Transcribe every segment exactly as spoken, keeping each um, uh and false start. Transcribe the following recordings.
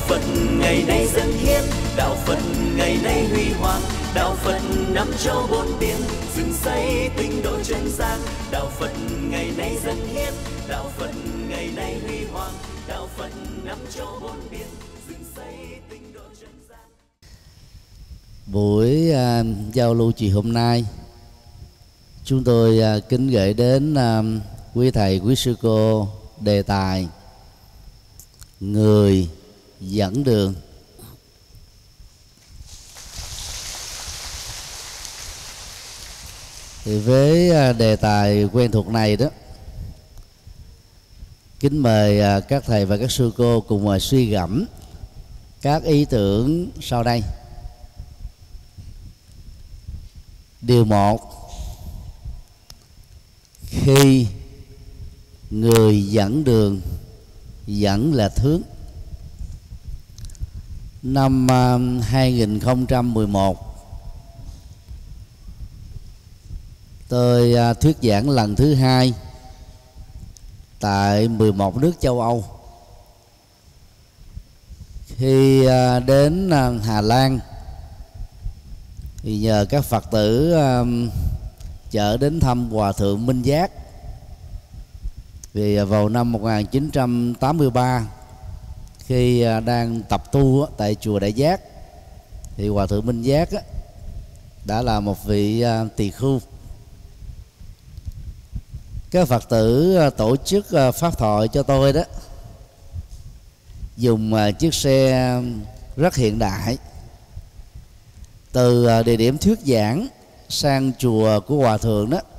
Phật ngày nay dân hiến, đạo Phật ngày nay huy hoàng, đạo Phật năm châu bốn biển, dựng xây tinh độ chân gian. Đạo Phật ngày nay dân hiến, đạo Phật ngày nay huy hoàng, đạo Phật năm châu bốn biển, dựng xây tinh độ chân gian. Buổi uh, giao lưu chiều hôm nay, chúng tôi uh, kính gửi đến uh, quý thầy, quý sư cô đề tài người dẫn đường. Thì với đề tài quen thuộc này đó, kính mời các thầy và các sư cô cùng mời suy gẫm các ý tưởng sau đây. Điều một: khi người dẫn đường dẫn là hướng. Năm uh, hai nghìn không trăm mười một, tôi uh, thuyết giảng lần thứ hai tại mười một nước châu Âu. Khi uh, đến uh, Hà Lan thì nhờ các Phật tử uh, chở đến thăm Hòa Thượng Minh Giác. Vì uh, vào năm một nghìn chín trăm tám mươi ba, khi uh, đang tập tu uh, tại chùa Đại Giác, thì Hòa Thượng Minh Giác uh, đã là một vị uh, tỳ khưu. Các Phật tử uh, tổ chức uh, pháp thoại cho tôi đó, dùng uh, chiếc xe rất hiện đại từ uh, địa điểm thuyết giảng sang chùa của Hòa Thượng đó,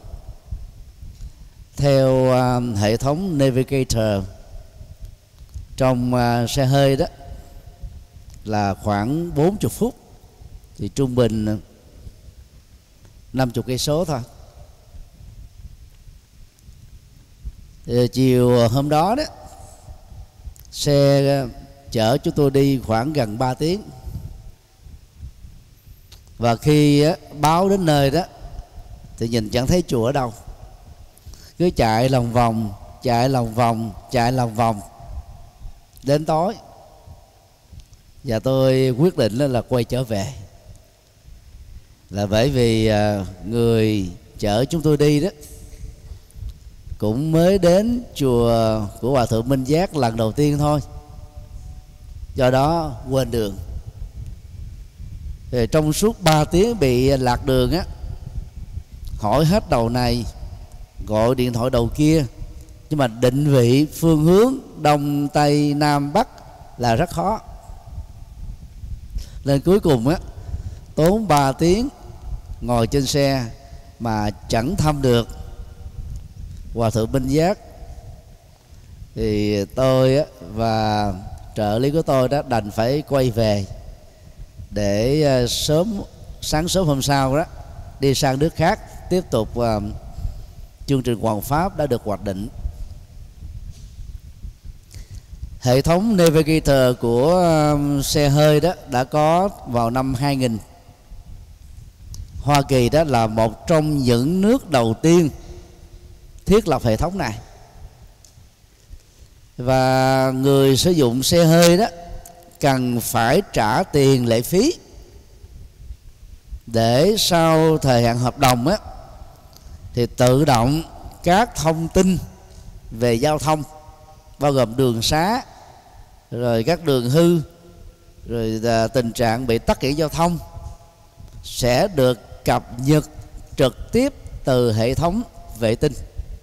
theo uh, hệ thống Navigator trong uh, xe hơi đó là khoảng bốn mươi phút, thì trung bình năm mươi cây số thôi. Thì chiều hôm đó đó, xe chở chúng tôi đi khoảng gần ba tiếng. Và khi á, báo đến nơi đó thì nhìn chẳng thấy chùa ở đâu, cứ chạy lòng vòng, chạy lòng vòng, chạy lòng vòng đến tối. Và tôi quyết định là quay trở về, là bởi vì người chở chúng tôi đi đó cũng mới đến chùa của Hòa Thượng Minh Giác lần đầu tiên thôi, do đó quên đường. Thì trong suốt ba tiếng bị lạc đường á, hỏi hết đầu này, gọi điện thoại đầu kia, nhưng mà định vị phương hướng đông tây nam bắc là rất khó. Nên cuối cùng á, tốn ba tiếng ngồi trên xe mà chẳng thăm được Hòa Thượng Minh Giác. Thì tôi á, và trợ lý của tôi đó đành phải quay về để sớm sáng sớm hôm sau đó đi sang nước khác tiếp tục uh, chương trình hoàn pháp đã được hoạch định. Hệ thống Navigator của uh, xe hơi đó đã có vào năm hai nghìn. Hoa Kỳ đó là một trong những nước đầu tiên thiết lập hệ thống này, và người sử dụng xe hơi đó cần phải trả tiền lệ phí để sau thời hạn hợp đồng á, thì tự động các thông tin về giao thông, bao gồm đường xá, rồi các đường hư, rồi tình trạng bị tắc nghẽn giao thông, sẽ được cập nhật trực tiếp từ hệ thống vệ tinh.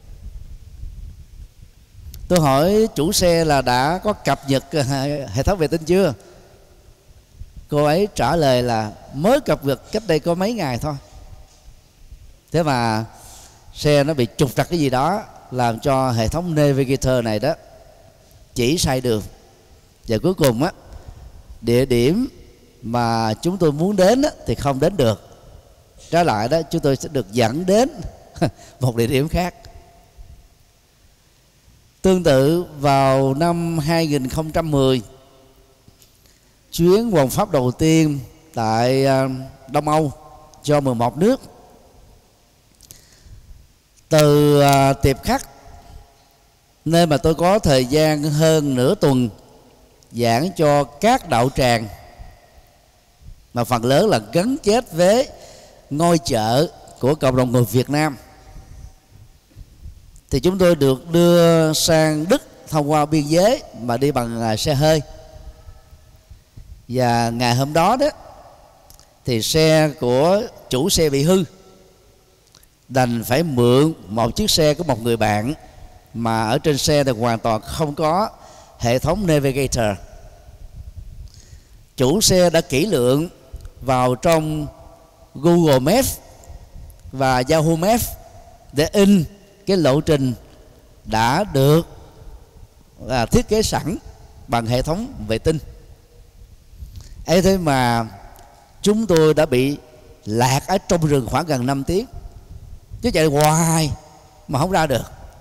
Tôi hỏi chủ xe là đã có cập nhật hệ thống vệ tinh chưa? Cô ấy trả lời là mới cập nhật cách đây có mấy ngày thôi. Thế mà xe nó bị trục trặc cái gì đó, làm cho hệ thống Navigator này đó chỉ sai đường. Và cuối cùng á, địa điểm mà chúng tôi muốn đến á, thì không đến được. Trái lại đó, chúng tôi sẽ được dẫn đến một địa điểm khác. Tương tự vào năm hai nghìn không trăm mười, chuyến hoàn pháp đầu tiên tại Đông Âu cho mười một nước, từ Tiệp Khắc, nơi mà tôi có thời gian hơn nửa tuần giảng cho các đạo tràng, mà phần lớn là gắn kết với ngôi chợ của cộng đồng người Việt Nam, thì chúng tôi được đưa sang Đức thông qua biên giới mà đi bằng xe hơi. Và ngày hôm đó đó thì xe của chủ xe bị hư, đành phải mượn một chiếc xe của một người bạn, mà ở trên xe thì hoàn toàn không có hệ thống navigator. Chủ xe đã kỹ lưỡng vào trong Google Maps và Yahoo Maps để in cái lộ trình đã được là thiết kế sẵn bằng hệ thống vệ tinh. ấy thế mà chúng tôi đã bị lạc ở trong rừng khoảng gần năm tiếng, chứ chạy hoài mà không ra được.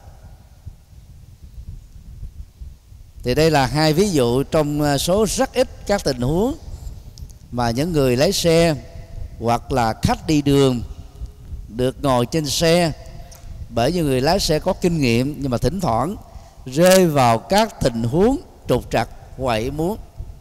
Thì đây là hai ví dụ trong số rất ít các tình huống mà những người lái xe hoặc là khách đi đường được ngồi trên xe bởi những người lái xe có kinh nghiệm, nhưng mà thỉnh thoảng rơi vào các tình huống trục trặc ngoài ý muốn.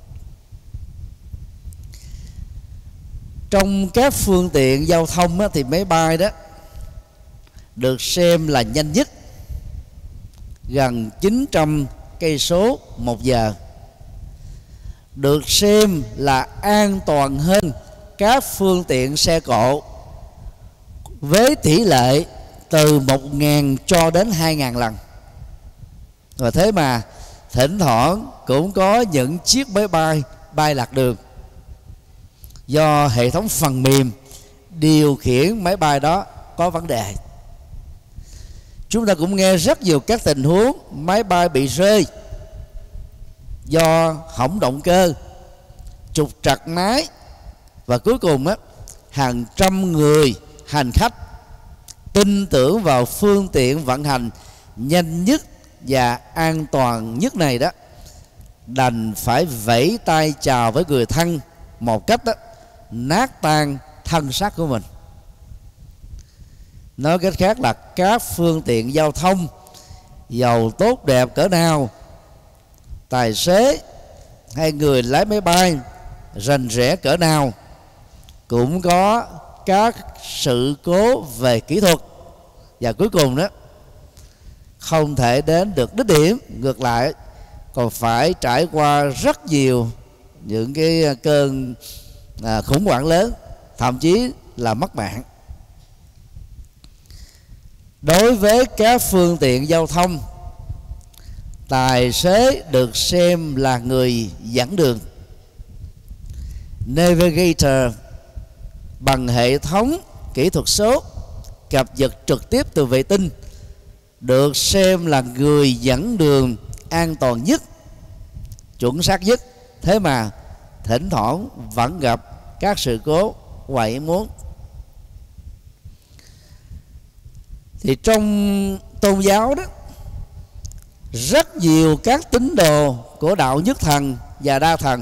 Trong các phương tiện giao thông á, thì máy bay đó được xem là nhanh nhất, gần chín trăm cây số một giờ, được xem là an toàn hơn các phương tiện xe cộ với tỷ lệ từ một nghìn cho đến hai nghìn lần. Và thế mà thỉnh thoảng cũng có những chiếc máy bay bay lạc đường do hệ thống phần mềm điều khiển máy bay đó có vấn đề. Chúng ta cũng nghe rất nhiều các tình huống máy bay bị rơi do hỏng động cơ, trục trặc máy, và cuối cùng á, hàng trăm người hành khách tin tưởng vào phương tiện vận hành nhanh nhất và an toàn nhất này đó, đành phải vẫy tay chào với người thân một cách đó, nát tan thân xác của mình. Nói cách khác là các phương tiện giao thông giàu tốt đẹp cỡ nào, tài xế hay người lái máy bay rành rẽ cỡ nào, cũng có các sự cố về kỹ thuật, và cuối cùng đó không thể đến được đích điểm, ngược lại còn phải trải qua rất nhiều những cái cơn à, khủng hoảng lớn, thậm chí là mất mạng. Đối với các phương tiện giao thông, tài xế được xem là người dẫn đường. Navigator bằng hệ thống kỹ thuật số cập nhật trực tiếp từ vệ tinh được xem là người dẫn đường an toàn nhất, chuẩn xác nhất. Thế mà thỉnh thoảng vẫn gặp các sự cố ngoài ý muốn. Thì trong tôn giáo đó, rất nhiều các tín đồ của đạo nhất thần và đa thần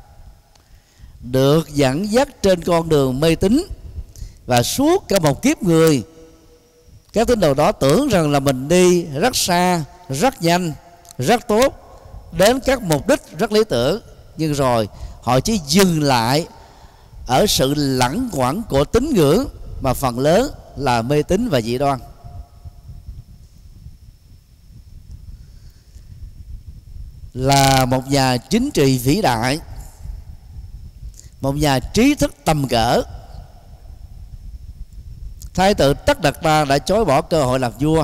được dẫn dắt trên con đường mê tín, và suốt cả một kiếp người, các tín đồ đó tưởng rằng là mình đi rất xa, rất nhanh, rất tốt, đến các mục đích rất lý tưởng, nhưng rồi họ chỉ dừng lại ở sự lẳng quẩn của tín ngưỡng, mà phần lớn là mê tín và dị đoan. Là một nhà chính trị vĩ đại, một nhà trí thức tầm cỡ, Thái tử Tất Đạt Đa đã chối bỏ cơ hội làm vua,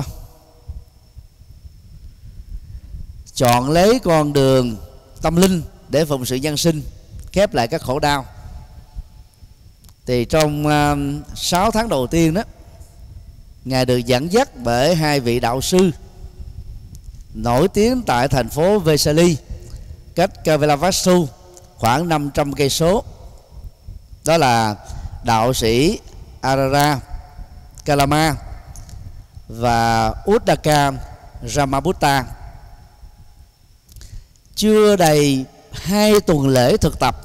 chọn lấy con đường tâm linh để phụng sự nhân sinh, khép lại các khổ đau. Thì trong uh, sáu tháng đầu tiên đó, Ngài được dẫn dắt bởi hai vị đạo sư nổi tiếng tại thành phố Vesali, cách Kavilavastu khoảng năm trăm cây số. Đó là đạo sĩ Arara Kalama và Uddaka Ramabutta. Chưa đầy hai tuần lễ thực tập,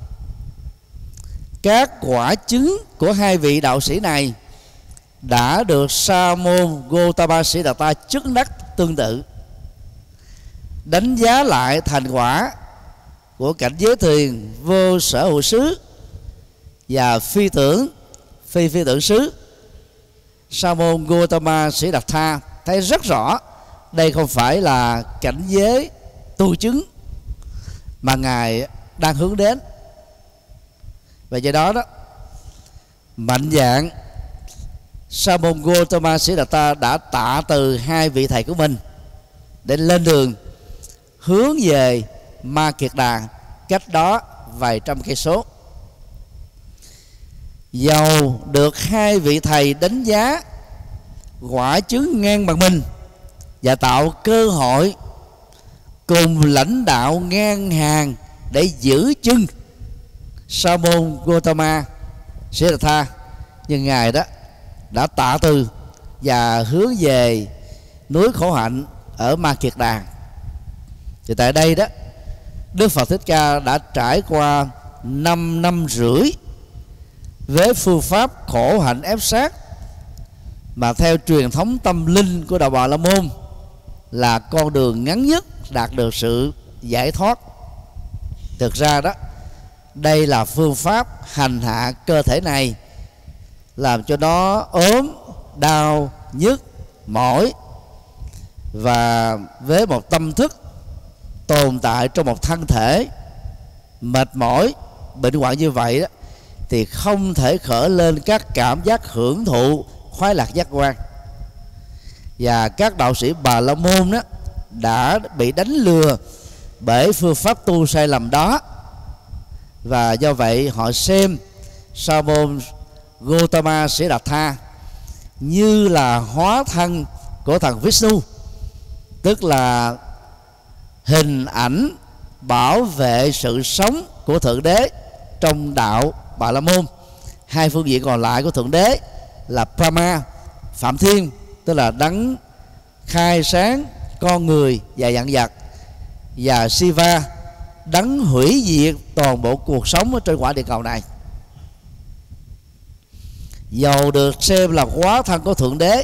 các quả chứng của hai vị đạo sĩ này đã được Sa môn Gotama Siddhartha chứng đắc tương tự. Đánh giá lại thành quả của cảnh giới thiền vô sở hữu xứ và phi tưởng phi phi tưởng xứ, Sa môn Gotama Siddhartha thấy rất rõ đây không phải là cảnh giới tu chứng mà ngài đang hướng đến. Và do đó đó, mạnh dạn Sa môn Gotama Siddhartha đã tạ từ hai vị thầy của mình để lên đường hướng về Ma Kiệt Đà, cách đó vài trăm cây số. Dầu được hai vị thầy đánh giá quả chứng ngang bằng mình và tạo cơ hội cùng lãnh đạo ngang hàng để giữ chân Sa môn Gotama Siddhartha, nhưng ngài đó đã tạ từ và hướng về núi khổ hạnh ở Ma Kiệt Đà. Thì tại đây đó, Đức Phật Thích Ca đã trải qua năm năm rưỡi với phương pháp khổ hạnh ép sát, mà theo truyền thống tâm linh của đạo Bà La Môn là con đường ngắn nhất đạt được sự giải thoát. Thực ra đó, đây là phương pháp hành hạ cơ thể này, làm cho nó ốm, đau, nhức, mỏi, và với một tâm thức tồn tại trong một thân thể mệt mỏi, bệnh hoạn như vậy đó, thì không thể khởi lên các cảm giác hưởng thụ khoái lạc giác quan. Và các đạo sĩ Bà La Môn đó đã bị đánh lừa bởi phương pháp tu sai lầm đó, và do vậy họ xem Sa môn Gotama Siddhartha như là hóa thân của thần Vishnu, tức là hình ảnh bảo vệ sự sống của Thượng Đế trong đạo Bà La Môn. Hai phương diện còn lại của Thượng Đế là Brahma, Phạm Thiên, tức là đấng khai sáng con người và vạn vật, và Shiva, đấng hủy diệt toàn bộ cuộc sống ở trên quả địa cầu này. Dầu được xem là hóa thân của Thượng Đế,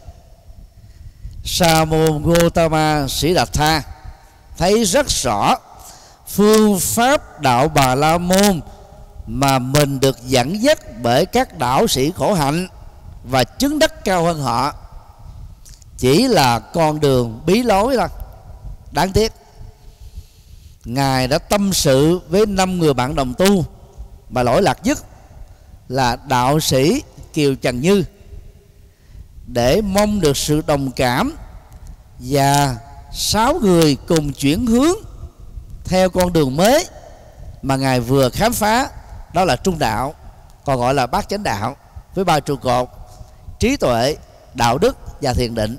Sa môn Gotama Siddhartha thấy rất rõ phương pháp đạo Bà La Môn mà mình được dẫn dắt bởi các đạo sĩ khổ hạnh và chứng đắc cao hơn họ chỉ là con đường bí lối thôi. Đáng tiếc, ngài đã tâm sự với năm người bạn đồng tu mà lỗi lạc nhất là đạo sĩ Kiều Trần Như, để mong được sự đồng cảm, và sáu người cùng chuyển hướng theo con đường mới mà ngài vừa khám phá, đó là trung đạo, còn gọi là bát chánh đạo, với ba trụ cột: trí tuệ, đạo đức và thiền định.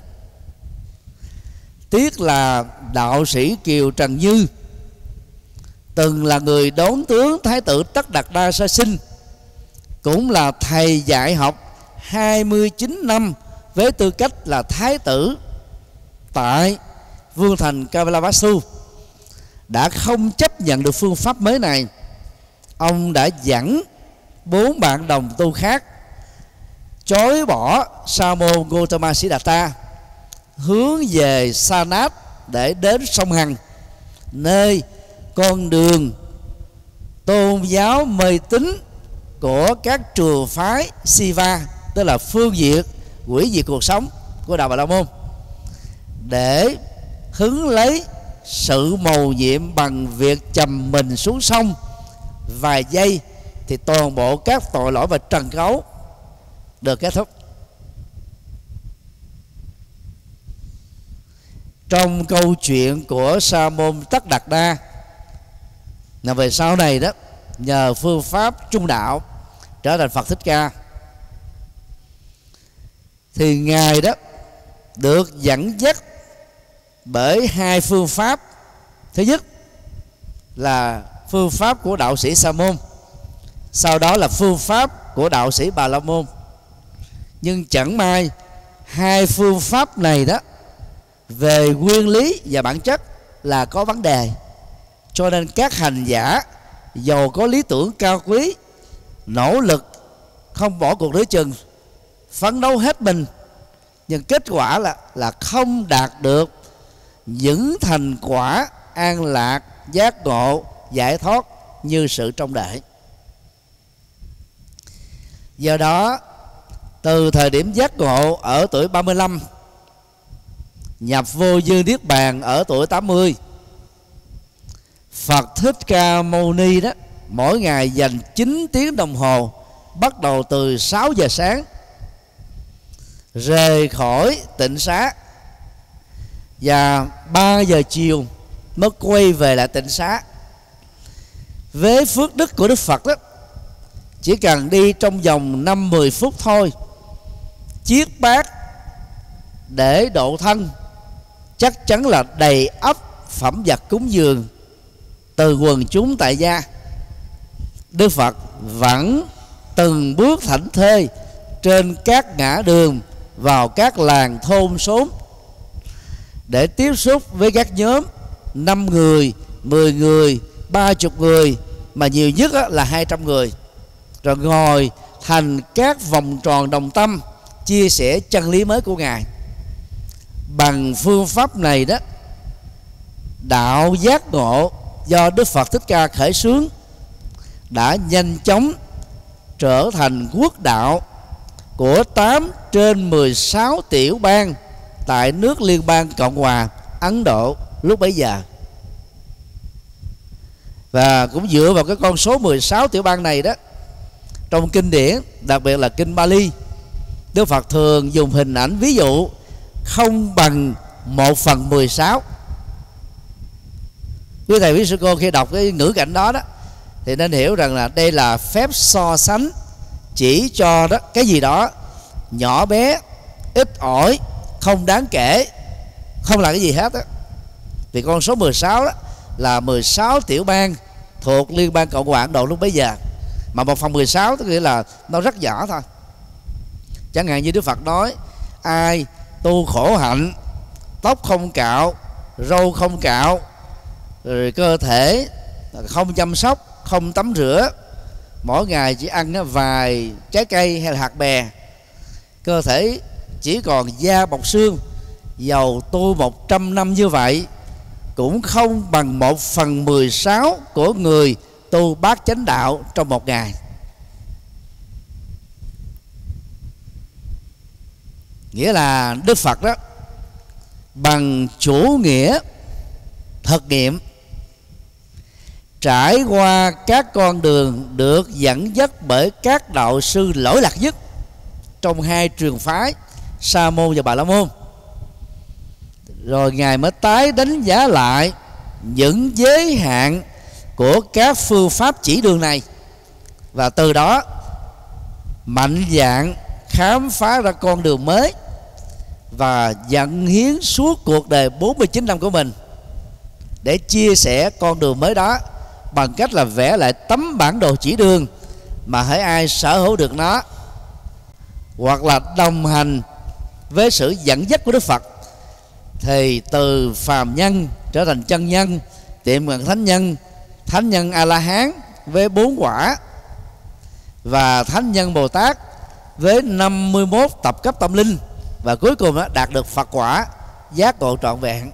Tiếc là đạo sĩ Kiều Trần Như từng là người đốn tướng Thái tử Tất Đạt Đa Sa Sinh, cũng là thầy dạy học hai mươi chín năm với tư cách là thái tử tại vương thành Kavalavastu, đã không chấp nhận được phương pháp mới này. Ông đã dẫn bốn bạn đồng tu khác chối bỏ Sa môn Gotama Siddhartha, hướng về Sanat để đến sông Hằng, nơi con đường tôn giáo mê tín của các trường phái Shiva, tức là phương diệt, hủy diệt cuộc sống của đạo Bà La Môn, để hứng lấy sự mầu nhiệm bằng việc chầm mình xuống sông vài giây, thì toàn bộ các tội lỗi và trần cấu được kết thúc. Trong câu chuyện của Sa môn Tất Đạt Đa là về sau này đó, nhờ phương pháp trung đạo trở thành Phật Thích Ca, thì ngài đó được dẫn dắt bởi hai phương pháp. Thứ nhất là phương pháp của đạo sĩ Sa môn, sau đó là phương pháp của đạo sĩ Bà La Môn. Nhưng chẳng may hai phương pháp này đó về nguyên lý và bản chất là có vấn đề, cho nên các hành giả dầu có lý tưởng cao quý, nỗ lực không bỏ cuộc nửa chừng, phấn đấu hết mình, nhưng kết quả là là không đạt được những thành quả an lạc, giác ngộ giải thoát như sự trông đợi. Do đó, từ thời điểm giác ngộ ở tuổi ba mươi lăm, nhập vô dư niết bàn ở tuổi tám mươi, Phật Thích Ca Mâu Ni đó mỗi ngày dành chín tiếng đồng hồ, bắt đầu từ sáu giờ sáng, rời khỏi tịnh xá, và ba giờ chiều mới quay về lại tịnh xá. Với phước đức của Đức Phật đó, chỉ cần đi trong vòng năm mười phút thôi, chiết bát để độ thân, chắc chắn là đầy ắp phẩm vật cúng dường từ quần chúng tại gia. Đức Phật vẫn từng bước thảnh thơi trên các ngã đường, vào các làng thôn xóm, để tiếp xúc với các nhóm năm người, mười người, ba chục người, mà nhiều nhất là hai trăm người, rồi ngồi thành các vòng tròn đồng tâm, chia sẻ chân lý mới của Ngài. Bằng phương pháp này đó, đạo giác ngộ do Đức Phật Thích Ca khởi xướng đã nhanh chóng trở thành quốc đạo của tám trên mười sáu tiểu bang tại nước Liên bang Cộng hòa Ấn Độ lúc bấy giờ. Và cũng dựa vào cái con số mười sáu tiểu bang này đó, trong kinh điển, đặc biệt là kinh Bali, Đức Phật thường dùng hình ảnh ví dụ không bằng một phần mười sáu. Quý thầy quý sư cô khi đọc cái ngữ cảnh đó đó thì nên hiểu rằng là đây là phép so sánh chỉ cho đó cái gì đó nhỏ bé, ít ỏi, không đáng kể, không là cái gì hết đó. Vì con số mười sáu đó là mười sáu tiểu bang thuộc Liên bang Cộng hòa Ấn Độ lúc bấy giờ, mà một phần mười sáu tức nghĩa là nó rất nhỏ thôi. Chẳng hạn như Đức Phật nói, ai tu khổ hạnh, tóc không cạo, râu không cạo, rồi cơ thể không chăm sóc, không tắm rửa, mỗi ngày chỉ ăn vài trái cây hay là hạt bè, cơ thể chỉ còn da bọc xương, dầu tu một trăm năm như vậy cũng không bằng một phần mười sáu của người tu bát chánh đạo trong một ngày. Nghĩa là Đức Phật đó bằng chủ nghĩa thực nghiệm, trải qua các con đường được dẫn dắt bởi các đạo sư lỗi lạc nhất trong hai trường phái Sa môn và Bà la môn, rồi Ngài mới tái đánh giá lại những giới hạn của các phương pháp chỉ đường này, và từ đó mạnh dạn khám phá ra con đường mới và dâng hiến suốt cuộc đời bốn mươi chín năm của mình để chia sẻ con đường mới đó bằng cách là vẽ lại tấm bản đồ chỉ đường, mà hễ ai sở hữu được nó hoặc là đồng hành với sự dẫn dắt của Đức Phật thì từ phàm nhân trở thành chân nhân, tiệm cận thánh nhân, thánh nhân A La Hán với bốn quả, và thánh nhân Bồ Tát với năm mươi mốt tập cấp tâm linh, và cuối cùng đó đạt được Phật quả giác ngộ trọn vẹn.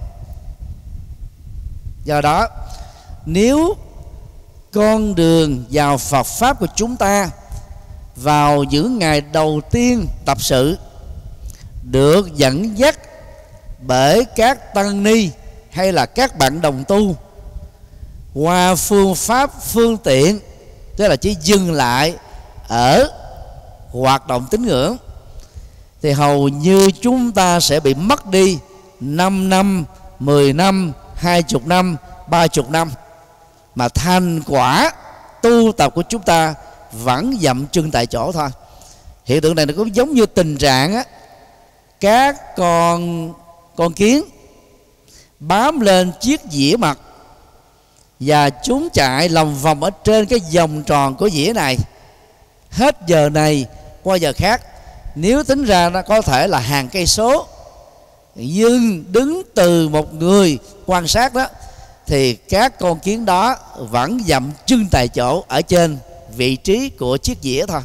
Do đó, nếu con đường vào Phật pháp của chúng ta vào những ngày đầu tiên tập sự được dẫn dắt bởi các tăng ni hay là các bạn đồng tu qua phương pháp phương tiện, tức là chỉ dừng lại ở hoạt động tín ngưỡng, thì hầu như chúng ta sẽ bị mất đi năm năm, mười năm, hai chục năm, ba chục năm, mà thành quả tu tập của chúng ta vẫn dậm chân tại chỗ thôi. Hiện tượng này nó cũng giống như tình trạng á, các con con kiến bám lên chiếc dĩa mật và chúng chạy lòng vòng ở trên cái vòng tròn của dĩa này, hết giờ này qua giờ khác, nếu tính ra nó có thể là hàng cây số, nhưng đứng từ một người quan sát đó thì các con kiến đó vẫn dậm chân tại chỗ ở trên vị trí của chiếc dĩa thôi.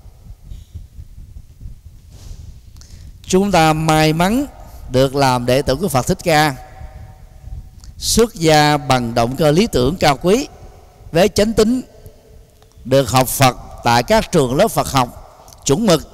Chúng ta may mắn được làm đệ tử của Phật Thích Ca, xuất gia bằng động cơ lý tưởng cao quý, với chánh tín, được học Phật tại các trường lớp Phật học chuẩn mực,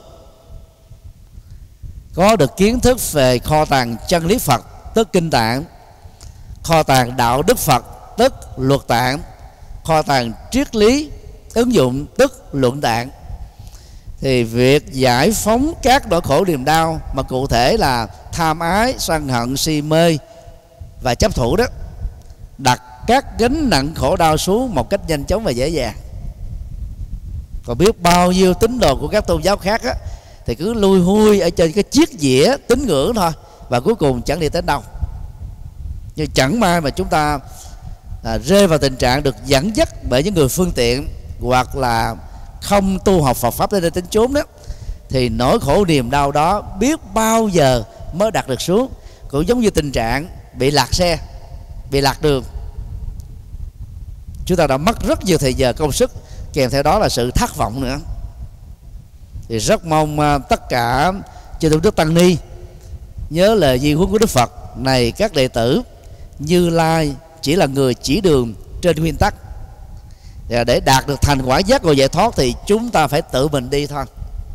có được kiến thức về kho tàng chân lý Phật tức kinh tạng, kho tàng đạo đức Phật tức luật tạng, kho tàng triết lý ứng dụng tức luận tạng, thì việc giải phóng các nỗi khổ niềm đau mà cụ thể là tham ái, sân hận, si mê và chấp thủ đó, đặt các gánh nặng khổ đau xuống một cách nhanh chóng và dễ dàng. Còn biết bao nhiêu tín đồ của các tôn giáo khác á, thì cứ lui hui ở trên cái chiếc dĩa tín ngưỡng thôi, và cuối cùng chẳng đi tới đâu. Nhưng chẳng may mà chúng ta à, rơi vào tình trạng được dẫn dắt bởi những người phương tiện, hoặc là không tu học Phật pháp đến tính chốn đó, thì nỗi khổ niềm đau đó biết bao giờ mới đạt được xuống. Cũng giống như tình trạng bị lạc xe, bị lạc đường, chúng ta đã mất rất nhiều thời giờ công sức, kèm theo đó là sự thất vọng nữa. Thì rất mong tất cả chư tôn đức tăng ni nhớ lời di huấn của Đức Phật này: các đệ tử, Như Lai chỉ là người chỉ đường trên nguyên tắc, để đạt được thành quả giác ngộ giải thoát thì chúng ta phải tự mình đi thôi.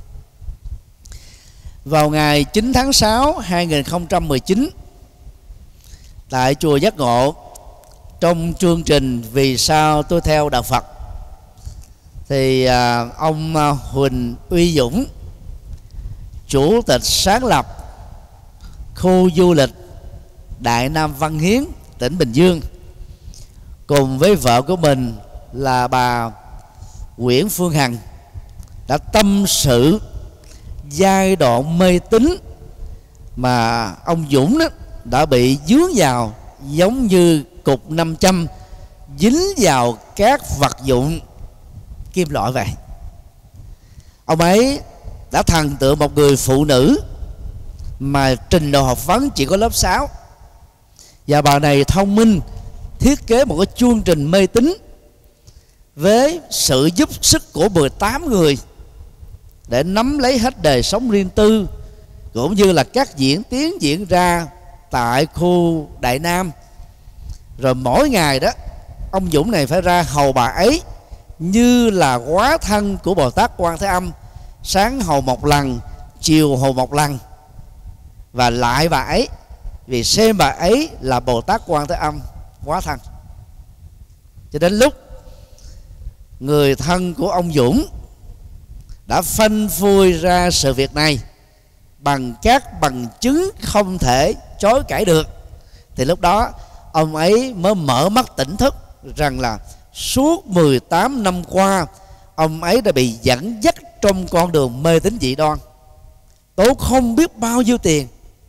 Vào ngày chín tháng sáu năm hai nghìn không trăm mười chín, tại chùa Giác Ngộ, trong chương trình Vì sao tôi theo đạo Phật, thì à, ông à, Huỳnh Uy Dũng, chủ tịch sáng lập khu du lịch Đại Nam Văn Hiến, tỉnh Bình Dương, cùng với vợ của mình là bà Nguyễn Phương Hằng, đã tâm sự giai đoạn mê tín mà ông Dũng đó đã bị dướng vào, giống như cục nam châm dính vào các vật dụng kim loại vậy. Ông ấy đã thần tượng một người phụ nữ mà trình độ học vấn chỉ có lớp sáu, và bà này thông minh thiết kế một cái chương trình mê tín với sự giúp sức của mười tám người để nắm lấy hết đời sống riêng tư, cũng như là các diễn tiến diễn ra tại khu Đại Nam. Rồi mỗi ngày đó, ông Dũng này phải ra hầu bà ấy như là hóa thân của Bồ Tát Quan Thế Âm, sáng hầu một lần, chiều hầu một lần, và lại bà ấy, vì xem bà ấy là Bồ Tát Quan Thế Âm hóa thân. Cho đến lúc người thân của ông Dũng đã phanh phui ra sự việc này bằng các bằng chứng không thể chối cãi được, thì lúc đó ông ấy mới mở mắt tỉnh thức rằng là suốt mười tám năm qua ông ấy đã bị dẫn dắt trong con đường mê tín dị đoan, tốn không biết bao nhiêu tiền,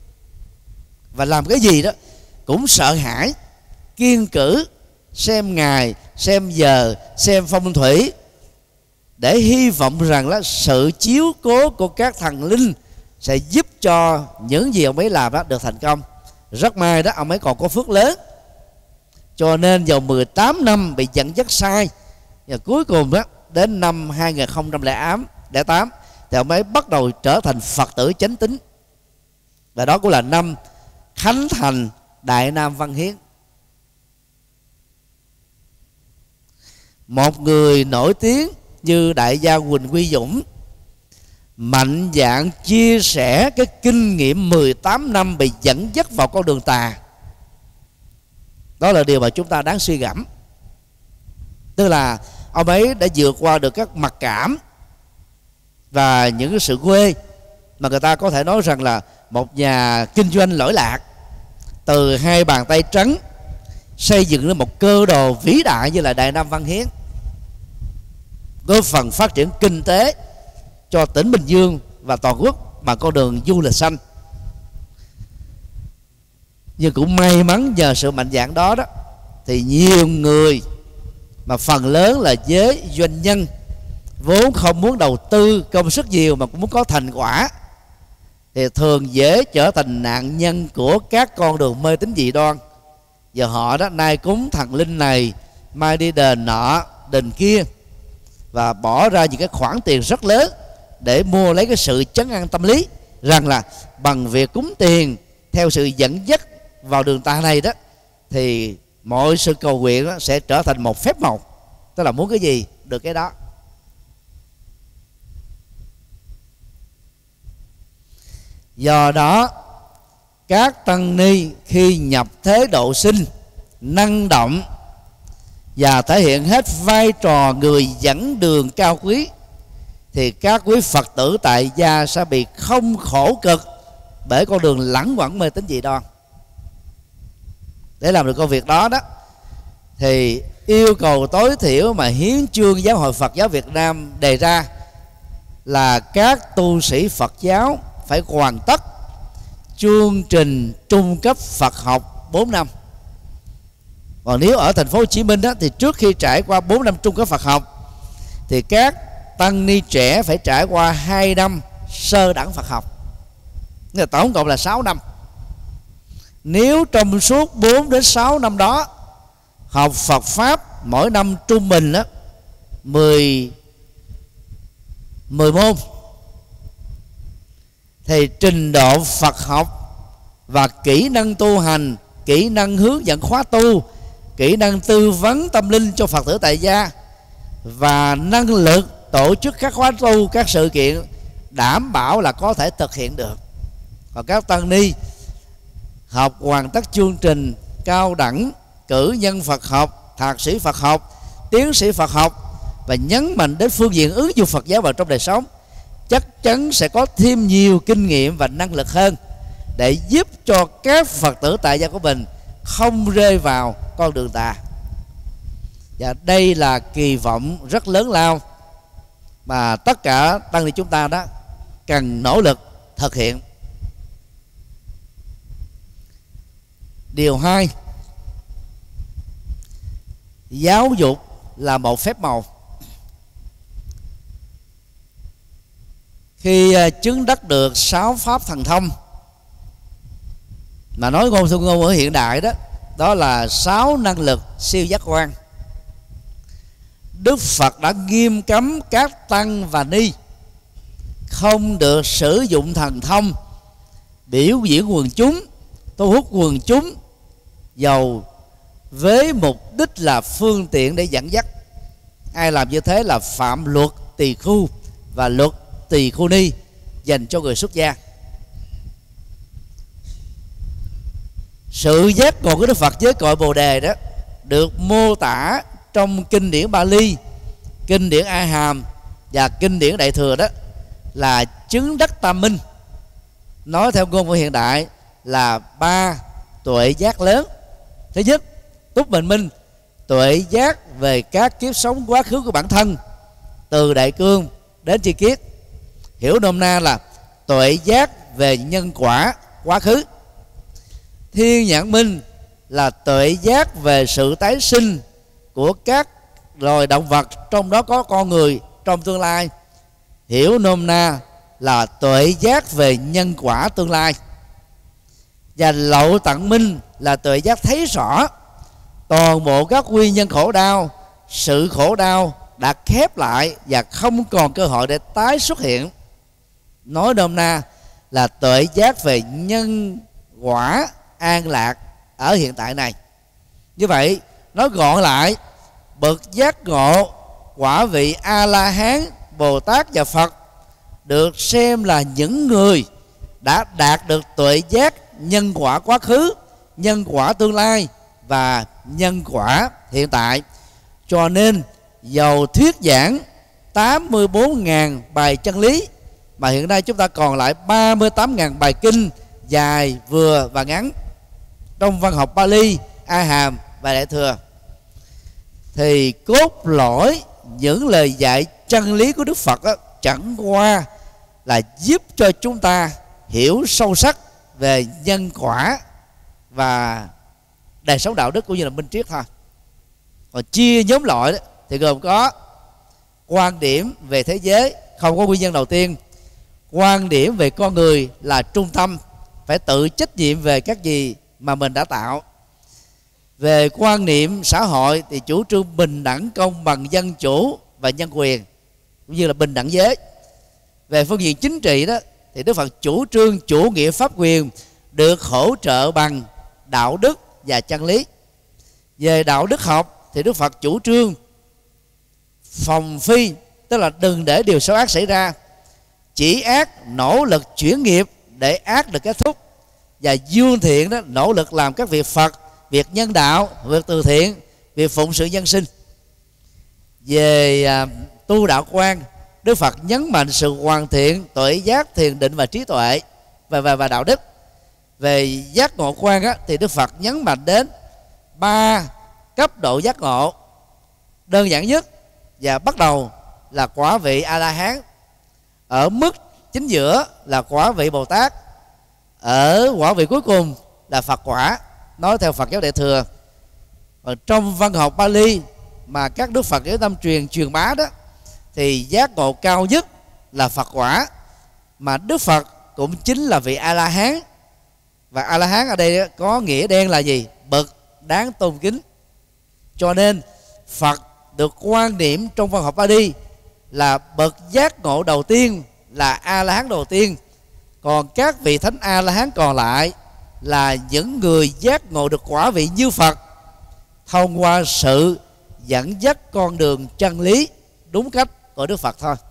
và làm cái gì đó cũng sợ hãi, kiêng cữ, xem ngày, xem giờ, xem phong thủy, để hy vọng rằng là sự chiếu cố của các thần linh sẽ giúp cho những gì ông ấy làm đó được thành công. Rất may đó ông ấy còn có phước lớn, cho nên vào mười tám năm bị dẫn dắt sai, và cuối cùng đó đến năm hai nghìn không trăm lẻ tám thì ông ấy bắt đầu trở thành Phật tử chánh tín, và đó cũng là năm khánh thành Đại Nam Văn Hiến. Một người nổi tiếng như đại gia Huỳnh Uy Dũng mạnh dạn chia sẻ cái kinh nghiệm mười tám năm bị dẫn dắt vào con đường tà. Đó là điều mà chúng ta đáng suy gẫm. Tức là ông ấy đã vượt qua được các mặc cảm và những cái sự quê mà người ta có thể nói rằng là một nhà kinh doanh lỗi lạc, từ hai bàn tay trắng xây dựng lên một cơ đồ vĩ đại như là Đại Nam Văn Hiến, góp phần phát triển kinh tế cho tỉnh Bình Dương và toàn quốc bằng con đường du lịch xanh. Nhưng cũng may mắn nhờ sự mạnh dạn đó đó thì nhiều người, mà phần lớn là giới doanh nhân, vốn không muốn đầu tư công sức nhiều mà cũng muốn có thành quả, thì thường dễ trở thành nạn nhân của các con đường mê tín dị đoan. Giờ họ đó nay cúng thần linh này, mai đi đền nọ đền kia, và bỏ ra những cái khoản tiền rất lớn để mua lấy cái sự trấn an tâm lý rằng là bằng việc cúng tiền theo sự dẫn dắt vào đường tà này đó, thì mọi sự cầu nguyện đó sẽ trở thành một phép màu. tức là muốn cái gì được cái đó. Do đó các tăng ni khi nhập thế độ sinh năng động và thể hiện hết vai trò người dẫn đường cao quý, thì các quý Phật tử tại gia sẽ bị không khổ cực bởi con đường lẳng quẩn mê tín dị đoan. Để làm được công việc đó đó thì yêu cầu tối thiểu mà hiến chương Giáo hội Phật giáo Việt Nam đề ra là các tu sĩ Phật giáo phải hoàn tất chương trình trung cấp Phật học bốn năm. Còn nếu ở thành phố Hồ Chí Minh đó, thì trước khi trải qua bốn năm trung cấp Phật học thì các tăng ni trẻ phải trải qua hai năm sơ đẳng Phật học. Nên tổng cộng là sáu năm. Nếu trong suốt bốn đến sáu năm đó học Phật Pháp mỗi năm trung bình đó mười môn, thì trình độ Phật học và kỹ năng tu hành, kỹ năng hướng dẫn khóa tu, kỹ năng tư vấn tâm linh cho Phật tử tại gia và năng lực tổ chức các khóa tu, các sự kiện đảm bảo là có thể thực hiện được. Còn các tăng ni học hoàn tất chương trình cao đẳng cử nhân Phật học, thạc sĩ Phật học, tiến sĩ Phật học và nhấn mạnh đến phương diện ứng dụng Phật giáo vào trong đời sống, chắc chắn sẽ có thêm nhiều kinh nghiệm và năng lực hơn để giúp cho các Phật tử tại gia của mình không rơi vào con đường tà. Và đây là kỳ vọng rất lớn lao mà tất cả tăng ni chúng ta đó cần nỗ lực thực hiện. Điều hai, giáo dục là một phép màu. Khi chứng đắc được sáu pháp thần thông, mà nói ngôn ngôn ngôn ở hiện đại đó, đó là sáu năng lực siêu giác quan, Đức Phật đã nghiêm cấm các tăng và ni không được sử dụng thần thông biểu diễn quần chúng, thu hút quần chúng, dầu với mục đích là phương tiện để dẫn dắt. Ai làm như thế là phạm luật tỳ khưu và luật tỳ khưu ni dành cho người xuất gia. Sự giác ngộ của Đức Phật với cội Bồ Đề đó được mô tả trong kinh điển Bali, kinh điển A Hàm và kinh điển Đại Thừa đó là chứng đắc tam minh. Nói theo ngôn ngữ hiện đại là ba tuệ giác lớn. Thứ nhất, túc bình minh, tuệ giác về các kiếp sống quá khứ của bản thân từ đại cương đến chi kiết. Hiểu nôm na là tuệ giác về nhân quả quá khứ. Thiên nhãn minh là tuệ giác về sự tái sinh của các loài động vật, trong đó có con người trong tương lai. Hiểu nôm na là tuệ giác về nhân quả tương lai. Và lậu tận minh là tuệ giác thấy rõ toàn bộ các nguyên nhân khổ đau, sự khổ đau đã khép lại và không còn cơ hội để tái xuất hiện. Nói nôm na là tuệ giác về nhân quả an lạc ở hiện tại này. Như vậy, nói gọn lại, bậc giác ngộ quả vị A La Hán, Bồ Tát và Phật được xem là những người đã đạt được tuệ giác nhân quả quá khứ, nhân quả tương lai và nhân quả hiện tại. Cho nên dầu thuyết giảng tám mươi bốn nghìn bài chân lý, mà hiện nay chúng ta còn lại ba mươi tám nghìn bài kinh dài, vừa và ngắn trong văn học Bali, A Hàm và Đại Thừa, thì cốt lõi những lời dạy chân lý của Đức Phật đó, chẳng qua là giúp cho chúng ta hiểu sâu sắc về nhân quả và đời sống đạo đức cũng như là minh triết thôi. Còn chia nhóm loại đó, thì gồm có quan điểm về thế giới không có nguyên nhân đầu tiên, quan điểm về con người là trung tâm, phải tự trách nhiệm về các gì mà mình đã tạo. Về quan niệm xã hội thì chủ trương bình đẳng, công bằng, dân chủ và nhân quyền cũng như là bình đẳng giới. Về phương diện chính trị đó thì Đức Phật chủ trương chủ nghĩa pháp quyền được hỗ trợ bằng đạo đức và chân lý. Về đạo đức học thì Đức Phật chủ trương phòng phi, tức là đừng để điều xấu ác xảy ra, chỉ ác nỗ lực chuyển nghiệp để ác được kết thúc, và dương thiện đó nỗ lực làm các việc Phật, việc nhân đạo, việc từ thiện, việc phụng sự nhân sinh. Về à, tu đạo quan, Đức Phật nhấn mạnh sự hoàn thiện tuệ giác, thiền định và trí tuệ và và, và đạo đức. Về giác ngộ quan á, thì Đức Phật nhấn mạnh đến ba cấp độ giác ngộ. Đơn giản nhất và bắt đầu là quả vị A La Hán, ở mức chính giữa là quả vị Bồ Tát, ở quả vị cuối cùng là Phật quả, nói theo Phật giáo Đại thừa. Ở trong văn học Pali mà các Đức Phật giáo tâm truyền truyền bá đó, thì giác ngộ cao nhất là Phật quả, mà Đức Phật cũng chính là vị A La Hán. Và A La Hán ở đây có nghĩa đen là gì? Bậc đáng tôn kính. Cho nên Phật được quan niệm trong văn học Pali là bậc giác ngộ đầu tiên, là A La Hán đầu tiên. Còn các vị thánh A La Hán còn lại là những người giác ngộ được quả vị như Phật thông qua sự dẫn dắt con đường chân lý đúng cách của Đức Phật thôi.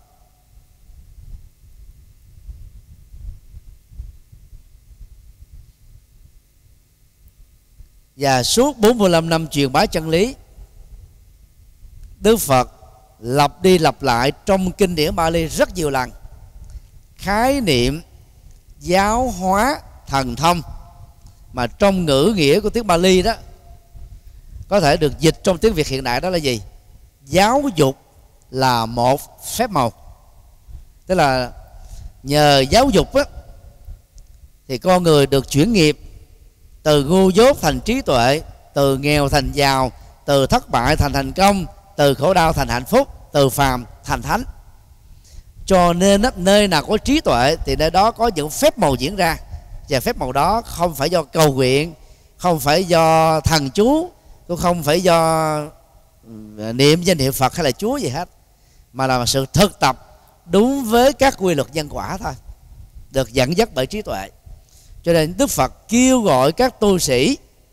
Và suốt bốn mươi lăm năm truyền bá chân lý, Đức Phật lặp đi lặp lại trong kinh điển Pali rất nhiều lần khái niệm giáo hóa thần thông, mà trong ngữ nghĩa của tiếng Pali đó có thể được dịch trong tiếng Việt hiện đại đó là gì? Giáo dục là một phép màu. Tức là nhờ giáo dục á, thì con người được chuyển nghiệp từ ngu dốt thành trí tuệ, từ nghèo thành giàu, từ thất bại thành thành công, từ khổ đau thành hạnh phúc, từ phàm thành thánh. Cho nên đó, nơi nào có trí tuệ thì nơi đó có những phép màu diễn ra. Và phép màu đó không phải do cầu nguyện, không phải do thần chú, cũng không phải do niệm danh hiệu Phật hay là Chúa gì hết, mà là sự thực tập đúng với các quy luật nhân quả thôi, được dẫn dắt bởi trí tuệ. Cho nên Đức Phật kêu gọi các tu sĩ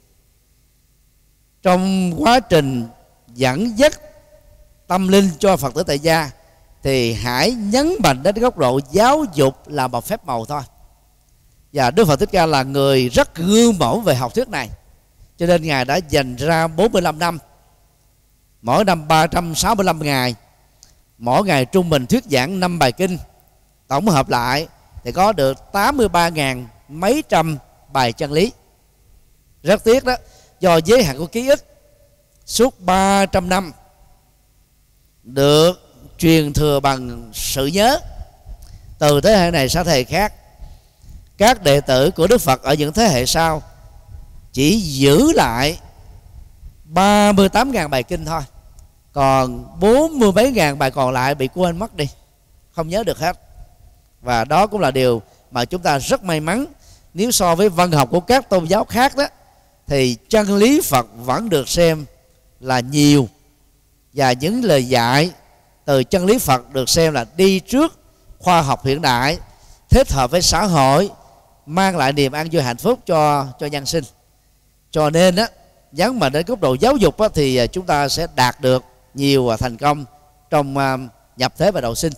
trong quá trình dẫn dắt tâm linh cho Phật tử tại gia thì hãy nhấn mạnh đến góc độ giáo dục là một phép màu thôi. Và Đức Phật Thích Ca là người rất gương mẫu về học thuyết này, cho nên Ngài đã dành ra bốn mươi lăm năm, mỗi năm ba trăm sáu mươi lăm ngày, mỗi ngày trung bình thuyết giảng năm bài kinh, tổng hợp lại thì có được tám mươi ba ngàn mấy trăm bài chân lý. Rất tiếc đó, do giới hạn của ký ức, suốt ba trăm năm được truyền thừa bằng sự nhớ từ thế hệ này sang thế hệ khác. Các đệ tử của Đức Phật ở những thế hệ sau chỉ giữ lại ba mươi tám ngàn bài kinh thôi, còn bốn mươi mấy ngàn bài còn lại bị quên mất đi, không nhớ được hết. Và đó cũng là điều mà chúng ta rất may mắn. Nếu so với văn học của các tôn giáo khác đó, thì chân lý Phật vẫn được xem là nhiều, và những lời dạy từ chân lý Phật được xem là đi trước khoa học hiện đại, thích hợp với xã hội, mang lại niềm an vui hạnh phúc cho cho nhân sinh. Cho nên á, nhấn mạnh đến góc độ giáo dục á, thì chúng ta sẽ đạt được nhiều thành công trong uh, nhập thế và độ sinh.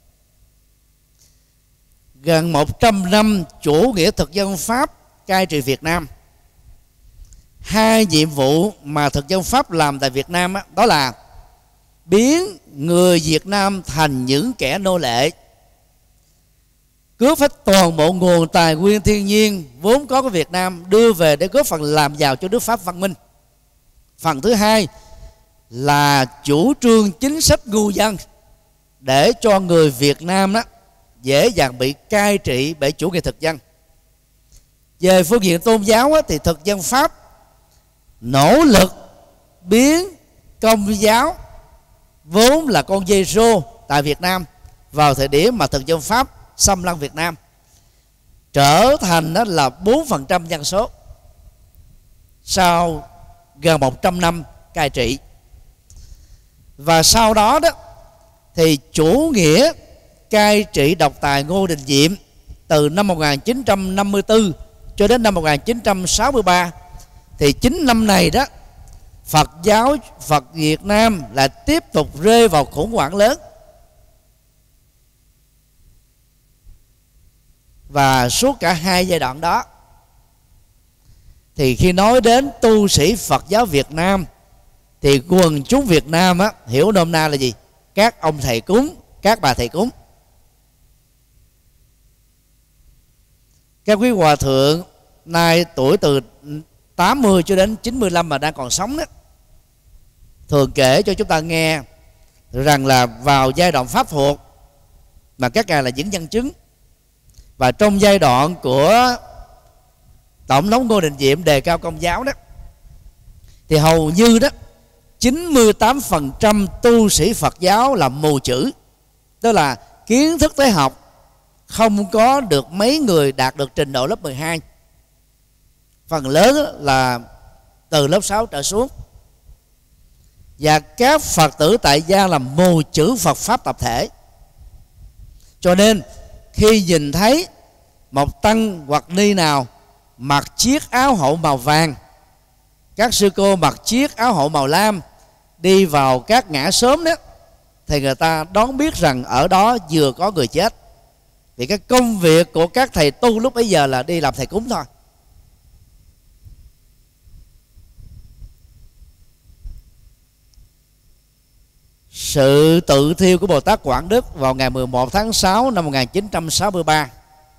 Gần một trăm năm chủ nghĩa thực dân Pháp cai trị Việt Nam, hai nhiệm vụ mà thực dân Pháp làm tại Việt Nam á, đó là biến người Việt Nam thành những kẻ nô lệ, cướp hết toàn bộ nguồn tài nguyên thiên nhiên vốn có của Việt Nam, đưa về để góp phần làm giàu cho nước Pháp văn minh. Phần thứ hai là chủ trương chính sách ngu dân để cho người Việt Nam đó dễ dàng bị cai trị bởi chủ nghĩa thực dân. Về phương diện tôn giáo đó, thì thực dân Pháp nỗ lực biến Công giáo vốn là con dê rô tại Việt Nam vào thời điểm mà thực dân Pháp xâm lăng Việt Nam trở thành đó là bốn phần trăm dân số sau gần một trăm năm cai trị. Và sau đó đó thì chủ nghĩa cai trị độc tài Ngô Đình Diệm từ năm một nghìn chín trăm năm mươi tư cho đến năm một nghìn chín trăm sáu mươi ba, thì chính năm này đó Phật giáo Phật Việt Nam lại tiếp tục rơi vào khủng hoảng lớn. Và suốt cả hai giai đoạn đó, thì khi nói đến tu sĩ Phật giáo Việt Nam thì quần chúng Việt Nam á, hiểu nôm na là gì? Các ông thầy cúng, các bà thầy cúng. Các quý hòa thượng nay tuổi từ tám mươi cho đến chín mươi lăm mà đang còn sống đó, thường kể cho chúng ta nghe rằng là vào giai đoạn pháp thuộc mà các ngài là những nhân chứng, và trong giai đoạn của Tổng thống Ngô Đình Diệm đề cao Công giáo đó, thì hầu như đó chín mươi tám phần trăm tu sĩ Phật giáo là mù chữ, tức là kiến thức tế học không có được mấy người đạt được trình độ lớp mười hai, phần lớn là từ lớp sáu trở xuống. Và các Phật tử tại gia là mù chữ Phật pháp tập thể. Cho nên khi nhìn thấy một tăng hoặc ni nào mặc chiếc áo hậu màu vàng, các sư cô mặc chiếc áo hậu màu lam đi vào các ngã xóm đó, thì người ta đoán biết rằng ở đó vừa có người chết. Vì cái công việc của các thầy tu lúc bấy giờ là đi làm thầy cúng thôi. Sự tự thiêu của Bồ Tát Quảng Đức vào ngày mười một tháng sáu năm một nghìn chín trăm sáu mươi ba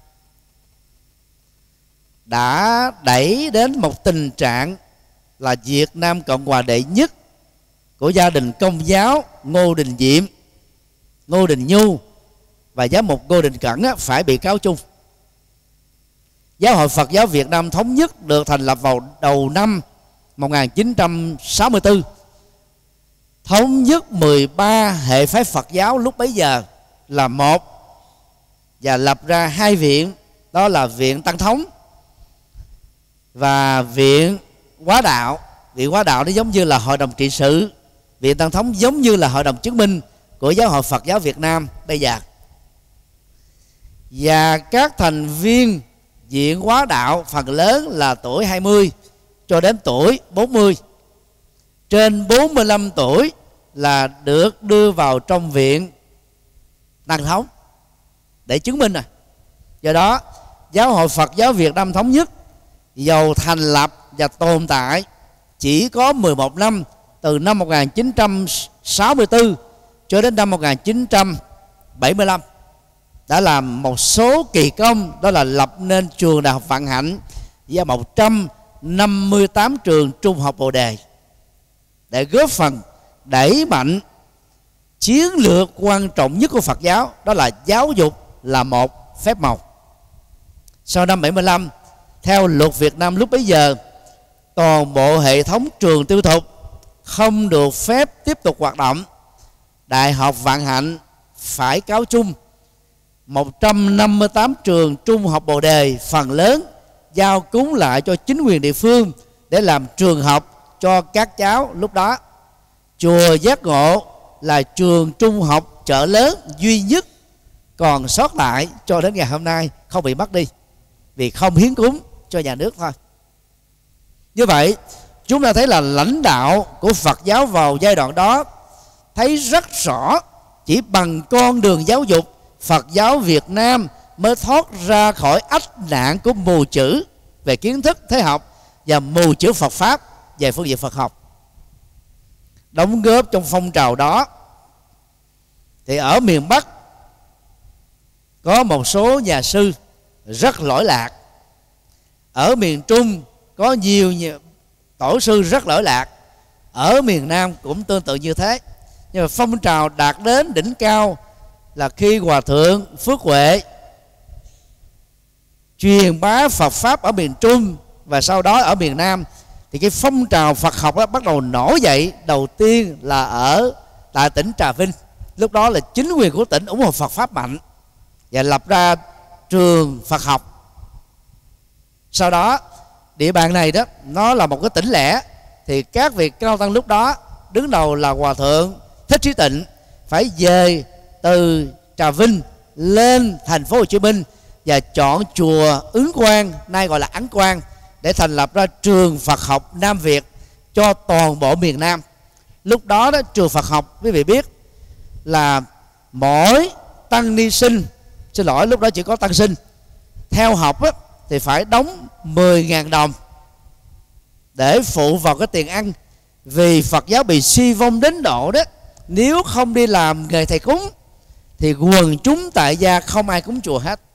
đã đẩy đến một tình trạng là Việt Nam Cộng Hòa đệ nhất của gia đình Công giáo Ngô Đình Diệm, Ngô Đình Nhu và giám mục Ngô Đình Cẩn phải bị cáo chung. Giáo hội Phật giáo Việt Nam Thống nhất được thành lập vào đầu năm một nghìn chín trăm sáu mươi tư, thống nhất mười ba hệ phái Phật giáo lúc bấy giờ là một, và lập ra hai viện, đó là Viện Tăng Thống và Viện Hóa Đạo. Viện Hóa Đạo nó giống như là Hội đồng trị sự, Viện Tăng Thống giống như là Hội đồng chứng minh của Giáo hội Phật giáo Việt Nam bây giờ. Và các thành viên Viện Hóa Đạo phần lớn là tuổi hai mươi cho đến tuổi bốn mươi. Trên bốn mươi lăm tuổi là được đưa vào trong Viện Tăng Thống để chứng minh. À, do đó Giáo hội Phật giáo Việt Nam Thống nhất dầu thành lập và tồn tại chỉ có mười một năm, từ năm một nghìn chín trăm sáu mươi tư cho đến năm một nghìn chín trăm bảy mươi lăm, đã làm một số kỳ công, đó là lập nên trường Đại học Vạn Hạnh và một trăm năm mươi tám trường trung học Bồ Đề, để góp phần đẩy mạnh chiến lược quan trọng nhất của Phật giáo, đó là giáo dục là một phép màu. Sau năm bảy mươi lăm, theo luật Việt Nam lúc bấy giờ, toàn bộ hệ thống trường tư thục không được phép tiếp tục hoạt động. Đại học Vạn Hạnh phải cáo chung. một trăm năm mươi tám trường trung học Bồ Đề phần lớn giao cúng lại cho chính quyền địa phương để làm trường học cho các cháu lúc đó. Chùa Giác Ngộ là trường trung học chợ lớn duy nhất còn sót lại cho đến ngày hôm nay, không bị mất đi vì không hiến cúng cho nhà nước thôi. Như vậy chúng ta thấy là lãnh đạo của Phật giáo vào giai đoạn đó thấy rất rõ, chỉ bằng con đường giáo dục, Phật giáo Việt Nam mới thoát ra khỏi ách nạn của mù chữ về kiến thức thế học và mù chữ Phật pháp về phương diện Phật học. Đóng góp trong phong trào đó thì ở miền Bắc có một số nhà sư rất lỗi lạc, ở miền Trung có nhiều, nhiều tổ sư rất lỗi lạc, ở miền Nam cũng tương tự như thế. Nhưng mà phong trào đạt đến đỉnh cao là khi Hòa thượng Phước Huệ truyền bá Phật pháp ở miền Trung và sau đó ở miền Nam, thì cái phong trào Phật học đó bắt đầu nổi dậy. Đầu tiên là ở tại tỉnh Trà Vinh, lúc đó là chính quyền của tỉnh ủng hộ Phật pháp mạnh và lập ra trường Phật học. Sau đó địa bàn này đó nó là một cái tỉnh lẻ, thì các vị cao tăng lúc đó đứng đầu là Hòa thượng Thích Trí Tịnh phải về từ Trà Vinh lên thành phố Hồ Chí Minh và chọn chùa Ứng Quang, nay gọi là Ấn Quang, để thành lập ra trường Phật học Nam Việt cho toàn bộ miền Nam. Lúc đó đó, trường Phật học quý vị biết là mỗi tăng ni sinh, xin lỗi lúc đó chỉ có tăng sinh theo học á, thì phải đóng mười nghìn đồng để phụ vào cái tiền ăn. Vì Phật giáo bị suy vong đến độ đó, nếu không đi làm nghề thầy cúng thì quần chúng tại gia không ai cúng chùa hết.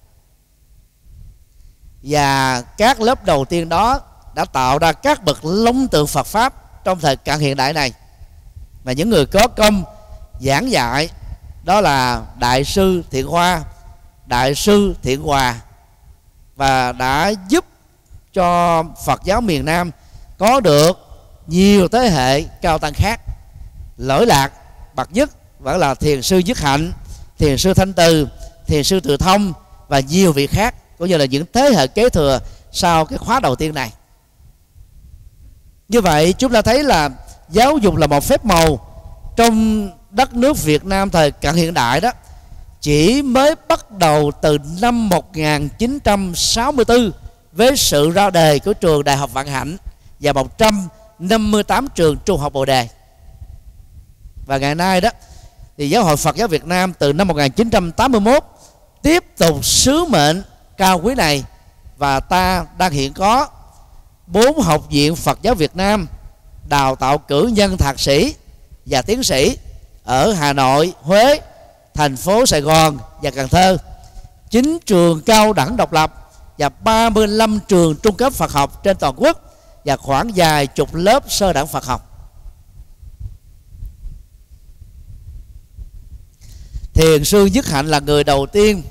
Và các lớp đầu tiên đó đã tạo ra các bậc long tượng Phật Pháp trong thời cận hiện đại này. Và những người có công giảng dạy đó là Đại sư Thiện Hoa, Đại sư Thiện Hòa, và đã giúp cho Phật giáo miền Nam có được nhiều thế hệ cao tăng khác. Lỗi lạc bậc nhất vẫn là Thiền sư Nhất Hạnh, Thiền sư Thanh Từ, Thiền sư Từ Thông và nhiều vị khác, cũng như là những thế hệ kế thừa sau cái khóa đầu tiên này. Như vậy chúng ta thấy là giáo dục là một phép màu trong đất nước Việt Nam thời cận hiện đại đó, chỉ mới bắt đầu từ năm một nghìn chín trăm sáu mươi tư với sự ra đời của trường Đại học Vạn Hạnh và một trăm năm mươi tám trường trung học Bồ Đề. Và ngày nay đó thì Giáo hội Phật giáo Việt Nam từ năm một nghìn chín trăm tám mươi mốt tiếp tục sứ mệnh cao quý này, và ta đang hiện có bốn học viện Phật giáo Việt Nam đào tạo cử nhân thạc sĩ và tiến sĩ ở Hà Nội, Huế, thành phố Sài Gòn và Cần Thơ, chín trường cao đẳng độc lập và ba mươi lăm trường trung cấp Phật học trên toàn quốc, và khoảng vài chục lớp sơ đẳng Phật học. Thiền sư Nhất Hạnh là người đầu tiên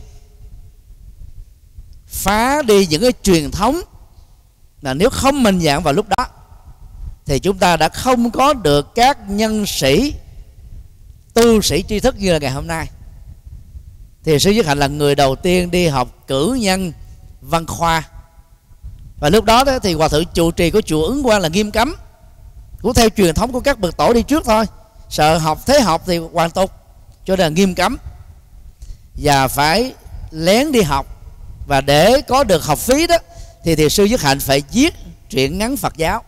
phá đi những cái truyền thống là nếu không mạnh dạn vào lúc đó thì chúng ta đã không có được các nhân sĩ tu sĩ tri thức như là ngày hôm nay. Thiền sư Nhất Hạnh là người đầu tiên đi học cử nhân văn khoa, và lúc đó, đó thì hòa thượng trụ trì của chùa Ứng Quang là nghiêm cấm, cũng theo truyền thống của các bậc tổ đi trước thôi, sợ học thế học thì hoàn tục, cho nên là nghiêm cấm và phải lén đi học. Và để có được học phí đó thì thiền sư Nhất Hạnh phải viết truyện ngắn Phật giáo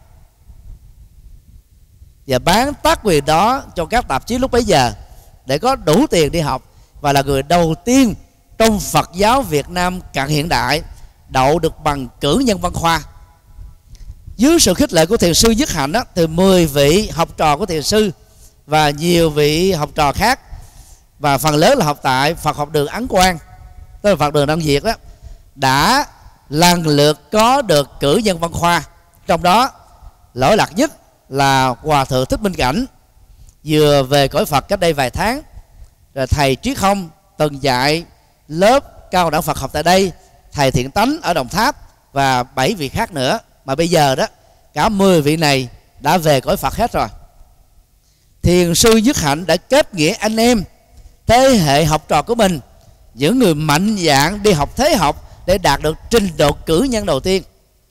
và bán tác quyền đó cho các tạp chí lúc bấy giờ để có đủ tiền đi học, và là người đầu tiên trong Phật giáo Việt Nam cận hiện đại đậu được bằng cử nhân văn khoa. Dưới sự khích lệ của thiền sư Nhất Hạnh đó, từ mười vị học trò của thiền sư và nhiều vị học trò khác, và phần lớn là học tại Phật học đường Ấn Quang, tức là Phật đường Đông Việt đó, đã lần lượt có được cử nhân văn khoa. Trong đó lỗi lạc nhất là Hòa thượng Thích Minh Cảnh, vừa về cõi Phật cách đây vài tháng, rồi thầy Trí Không từng dạy lớp cao đẳng Phật học tại đây, thầy Thiện Tánh ở Đồng Tháp và bảy vị khác nữa, mà bây giờ đó cả mười vị này đã về cõi Phật hết rồi. Thiền sư Nhất Hạnh đã kết nghĩa anh em thế hệ học trò của mình, những người mạnh dạn đi học thế học để đạt được trình độ cử nhân đầu tiên.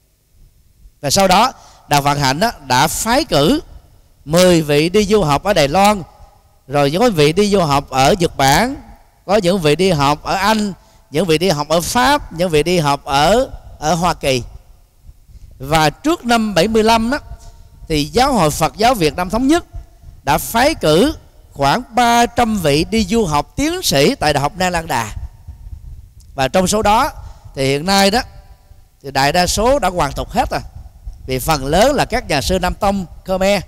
Và sau đó Đạo Vạn Hạnh đó đã phái cử mười vị đi du học ở Đài Loan, rồi những vị đi du học ở Nhật Bản, có những vị đi học ở Anh, những vị đi học ở Pháp, những vị đi học ở ở Hoa Kỳ. Và trước năm bảy mươi lăm đó, thì Giáo hội Phật giáo Việt Nam Thống nhất đã phái cử khoảng ba trăm vị đi du học tiến sĩ tại Đại học Na Lan Đà. Và trong số đó thì hiện nay đó thì đại đa số đã hoàn tục hết rồi, vì phần lớn là các nhà sư Nam Tông Khmer.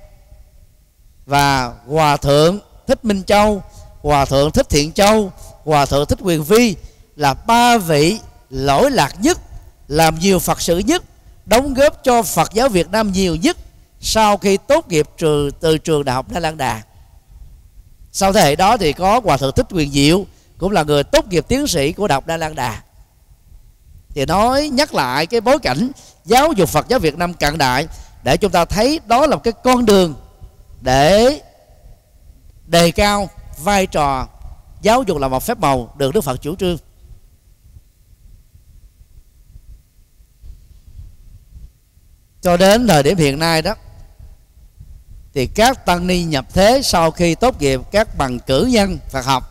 Và Hòa thượng Thích Minh Châu, Hòa thượng Thích Thiện Châu, Hòa thượng Thích Quyền Vi là ba vị lỗi lạc nhất, làm nhiều Phật sự nhất, đóng góp cho Phật giáo Việt Nam nhiều nhất sau khi tốt nghiệp từ, từ trường Đại học Na Lan Đà. Sau thế hệ đó thì có Hòa thượng Thích Quyền Diệu, cũng là người tốt nghiệp tiến sĩ của Đại học Na Lan Đà. Thì nói nhắc lại cái bối cảnh giáo dục Phật giáo Việt Nam cận đại để chúng ta thấy đó là một cái con đường để đề cao vai trò giáo dục là một phép màu được Đức Phật chủ trương. Cho đến thời điểm hiện nay đó thì các tăng ni nhập thế sau khi tốt nghiệp các bằng cử nhân Phật học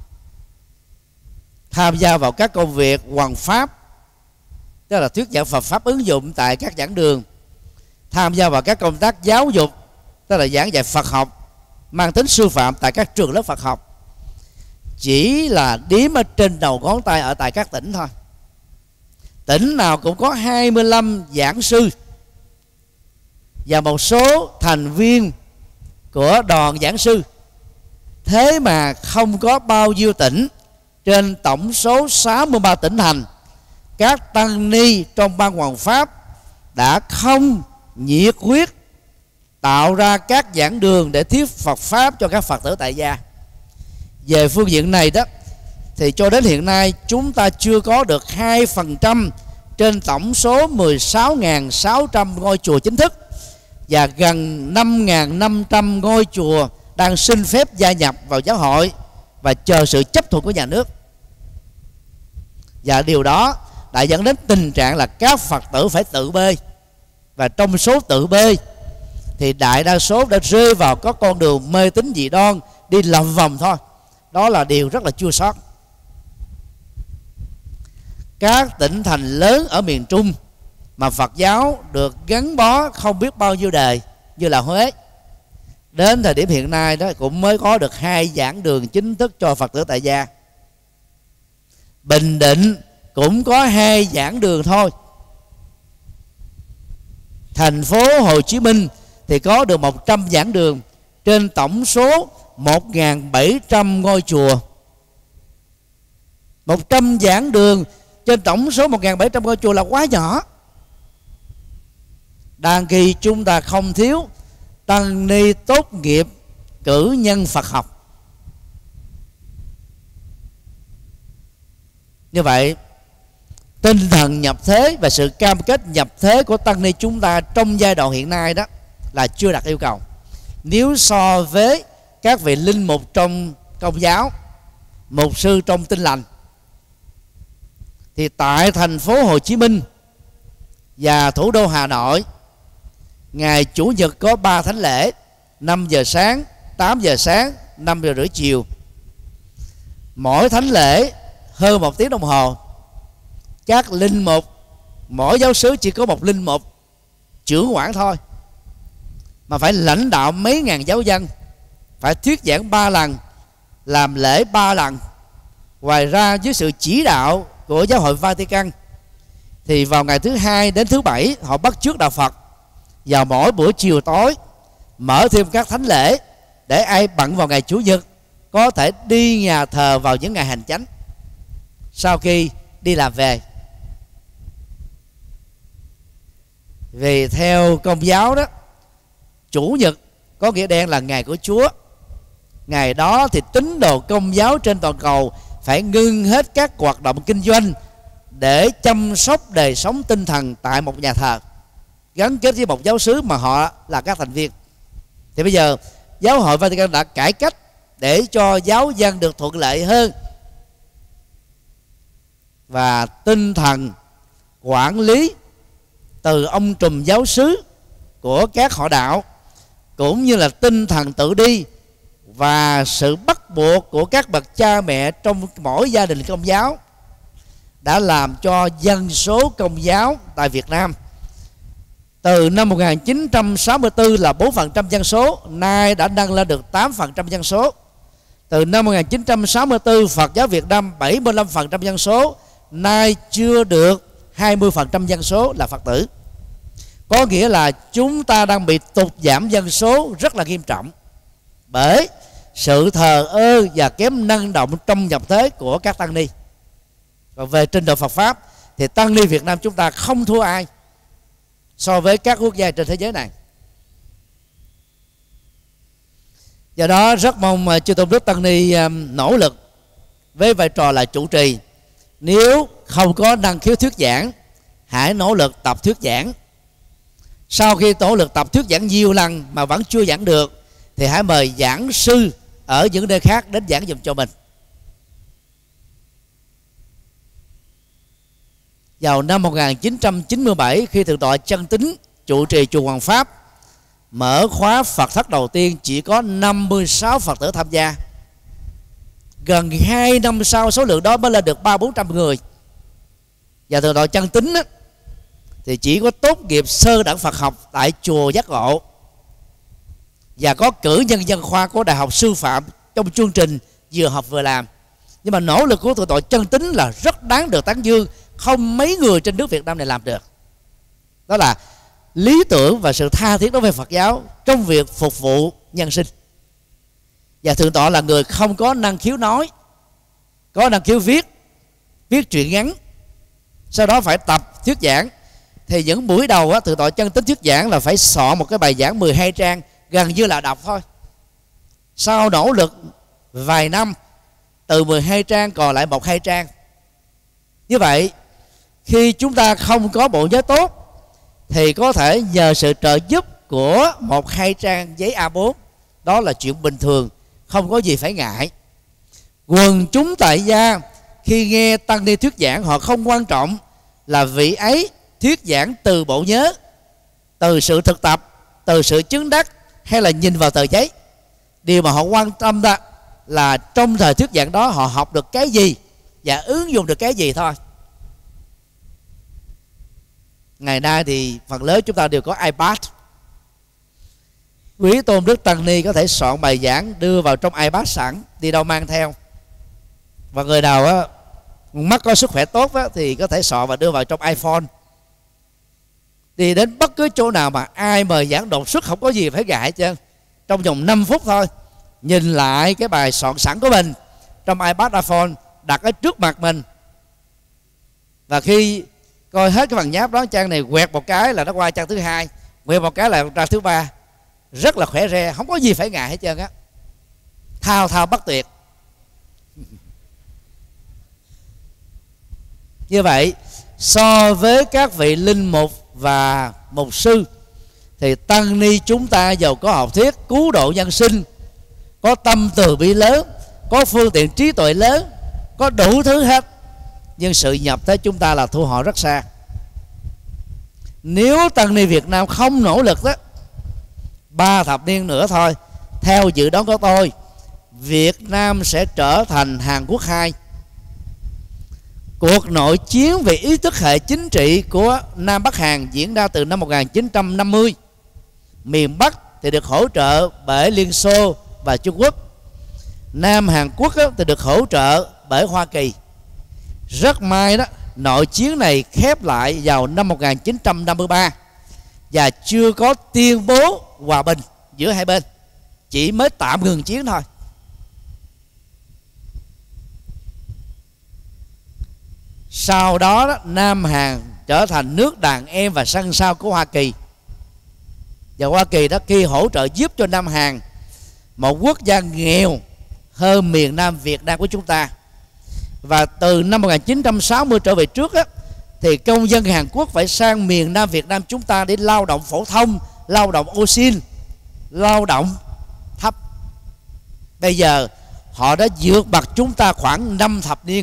tham gia vào các công việc hoằng pháp, tức là thuyết giảng Phật pháp ứng dụng tại các giảng đường, tham gia vào các công tác giáo dục, tức là giảng dạy Phật học mang tính sư phạm tại các trường lớp Phật học, chỉ là đếm ở trên đầu ngón tay ở tại các tỉnh thôi. Tỉnh nào cũng có hai mươi lăm giảng sư và một số thành viên của đoàn giảng sư. Thế mà không có bao nhiêu tỉnh trên tổng số sáu mươi ba tỉnh thành, các tăng ni trong ban hoàng pháp đã không nhiệt huyết tạo ra các giảng đường để thuyết Phật pháp cho các Phật tử tại gia. Về phương diện này đó, thì cho đến hiện nay chúng ta chưa có được hai phần trăm trên tổng số mười sáu nghìn sáu trăm ngôi chùa chính thức, và gần năm nghìn năm trăm ngôi chùa đang xin phép gia nhập vào giáo hội và chờ sự chấp thuận của nhà nước. Và điều đó đã dẫn đến tình trạng là các Phật tử phải tự bê. Và trong số tự bê thì đại đa số đã rơi vào có con đường mê tín dị đoan, đi lòng vòng thôi. Đó là điều rất là chua xót. Các tỉnh thành lớn ở miền Trung mà Phật giáo được gắn bó không biết bao nhiêu đời, như là Huế, đến thời điểm hiện nay đó cũng mới có được hai giảng đường chính thức cho Phật tử tại gia. Bình Định cũng có hai giảng đường thôi. Thành phố Hồ Chí Minh thì có được một trăm giảng đường trên tổng số một nghìn bảy trăm ngôi chùa. một trăm giảng đường trên tổng số một nghìn bảy trăm ngôi chùa là quá nhỏ. Đang khi chúng ta không thiếu tăng ni tốt nghiệp cử nhân Phật học. Như vậy, tinh thần nhập thế và sự cam kết nhập thế của tăng ni chúng ta trong giai đoạn hiện nay đó là chưa đạt yêu cầu. Nếu so với các vị linh mục trong Công giáo, mục sư trong Tin lành, thì tại thành phố Hồ Chí Minh và thủ đô Hà Nội, ngày Chủ nhật có ba thánh lễ: năm giờ sáng, tám giờ sáng, năm giờ rưỡi chiều. Mỗi thánh lễ hơn một tiếng đồng hồ. Các linh mục, mỗi giáo xứ chỉ có một linh mục trưởng quản thôi, mà phải lãnh đạo mấy ngàn giáo dân, phải thuyết giảng ba lần, làm lễ ba lần. Ngoài ra dưới sự chỉ đạo của Giáo hội Vatican, thì vào ngày thứ hai đến thứ bảy họ bắt chước đạo Phật vào mỗi buổi chiều tối, mở thêm các thánh lễ để ai bận vào ngày Chủ nhật có thể đi nhà thờ vào những ngày hành chánh sau khi đi làm về. Vì theo Công giáo đó, Chủ nhật có nghĩa đen là ngày của Chúa. Ngày đó thì tín đồ Công giáo trên toàn cầu phải ngưng hết các hoạt động kinh doanh để chăm sóc đời sống tinh thần tại một nhà thờ gắn kết với một giáo xứ mà họ là các thành viên. Thì bây giờ Giáo hội Vatican đã cải cách để cho giáo dân được thuận lợi hơn, và tinh thần quản lý từ ông trùm giáo xứ của các họ đạo, cũng như là tinh thần tự đi và sự bắt buộc của các bậc cha mẹ trong mỗi gia đình Công giáo đã làm cho dân số Công giáo tại Việt Nam từ năm một nghìn chín trăm sáu mươi tư là bốn phần trăm dân số, nay đã nâng lên được tám phần trăm dân số. Từ năm một nghìn chín trăm sáu mươi tư, Phật giáo Việt Nam bảy mươi lăm phần trăm dân số, nay chưa được hai mươi phần trăm dân số là Phật tử. Có nghĩa là chúng ta đang bị tụt giảm dân số rất là nghiêm trọng bởi sự thờ ơ và kém năng động trong nhập thế của các tăng ni. Còn về trình độ Phật pháp thì tăng ni Việt Nam chúng ta không thua ai so với các quốc gia trên thế giới này. Do đó rất mong chư tôn đức tăng ni nỗ lực với vai trò là chủ trì. Nếu không có năng khiếu thuyết giảng, hãy nỗ lực tập thuyết giảng. Sau khi nỗ lực tập thuyết giảng nhiều lần mà vẫn chưa giảng được, thì hãy mời giảng sư ở những nơi khác đến giảng dùm cho mình. Vào năm một nghìn chín trăm chín mươi bảy, khi Thượng tọa Chân Tín trụ trì chùa Hoàng Pháp mở khóa Phật thất đầu tiên, chỉ có năm mươi sáu Phật tử tham gia. Gần hai năm sau, số lượng đó mới lên được ba bốn trăm người. Và Thượng tọa Chân Tín á, thì chỉ có tốt nghiệp sơ đẳng Phật học tại chùa Giác Ngộ và có cử nhân văn khoa của Đại học Sư phạm trong chương trình vừa học vừa làm. Nhưng mà nỗ lực của thượng tọa chân tín là rất đáng được tán dương, không mấy người trên nước Việt Nam này làm được. Đó là lý tưởng và sự tha thiết đối với Phật giáo trong việc phục vụ nhân sinh. Và thượng tọa là người không có năng khiếu nói, có năng khiếu viết, viết truyện ngắn, sau đó phải tập thuyết giảng. Thì những buổi đầu á, thượng tọa chân tín thuyết giảng là phải soạn một cái bài giảng mười hai trang, gần như là đọc thôi. Sau nỗ lực vài năm, từ mười hai trang còn lại một hai trang. Như vậy, khi chúng ta không có bộ nhớ tốt thì có thể nhờ sự trợ giúp của một hai trang giấy A bốn. Đó là chuyện bình thường, không có gì phải ngại. Quần chúng tại gia khi nghe tăng ni thuyết giảng, họ không quan trọng là vị ấy thuyết giảng từ bộ nhớ, từ sự thực tập, từ sự chứng đắc, hay là nhìn vào tờ giấy. Điều mà họ quan tâm đó là trong thời thuyết giảng đó họ học được cái gì và ứng dụng được cái gì thôi. Ngày nay thì phần lớn chúng ta đều có iPad. Quý tôn đức tăng ni có thể soạn bài giảng đưa vào trong iPad sẵn, đi đâu mang theo. Và người nào á, mắt có sức khỏe tốt á, thì có thể soạn và đưa vào trong iPhone. Đi đến bất cứ chỗ nào mà ai mời giảng đột xuất, không có gì phải ngại chứ. Trong vòng năm phút thôi, nhìn lại cái bài soạn sẵn của mình trong iPad, iPhone, đặt ở trước mặt mình. Và khi coi hết cái phần nháp đó, trang này quẹt một cái là nó qua trang thứ hai, quẹt một cái là trang thứ ba. Rất là khỏe re, không có gì phải ngại hết trơn á. Thao thao bất tuyệt. Như vậy, so với các vị linh mục và mục sư thì tăng ni chúng ta giàu có học thuyết cứu độ nhân sinh, có tâm từ bi lớn, có phương tiện trí tuệ lớn, có đủ thứ hết, nhưng sự nhập tới chúng ta là thua họ rất xa. Nếu tăng ni Việt Nam không nỗ lực đó, ba thập niên nữa thôi, theo dự đoán của tôi, Việt Nam sẽ trở thành Hàn Quốc hai. Cuộc nội chiến về ý thức hệ chính trị của Nam Bắc Hàn diễn ra từ năm một nghìn chín trăm năm mươi. Miền Bắc thì được hỗ trợ bởi Liên Xô và Trung Quốc. Nam Hàn Quốc thì được hỗ trợ bởi Hoa Kỳ. Rất may đó, nội chiến này khép lại vào năm một nghìn chín trăm năm mươi ba và chưa có tuyên bố hòa bình giữa hai bên, chỉ mới tạm ngừng chiến thôi. Sau đó, đó Nam Hàn trở thành nước đàn em và sân sau của Hoa Kỳ. Và Hoa Kỳ đó khi hỗ trợ giúp cho Nam Hàn, một quốc gia nghèo hơn miền Nam Việt Nam của chúng ta. Và từ năm một nghìn chín trăm sáu mươi trở về trước á, thì công dân Hàn Quốc phải sang miền Nam Việt Nam chúng ta để lao động phổ thông, lao động ô xin, lao động thấp. Bây giờ họ đã vượt mặt chúng ta khoảng năm thập niên.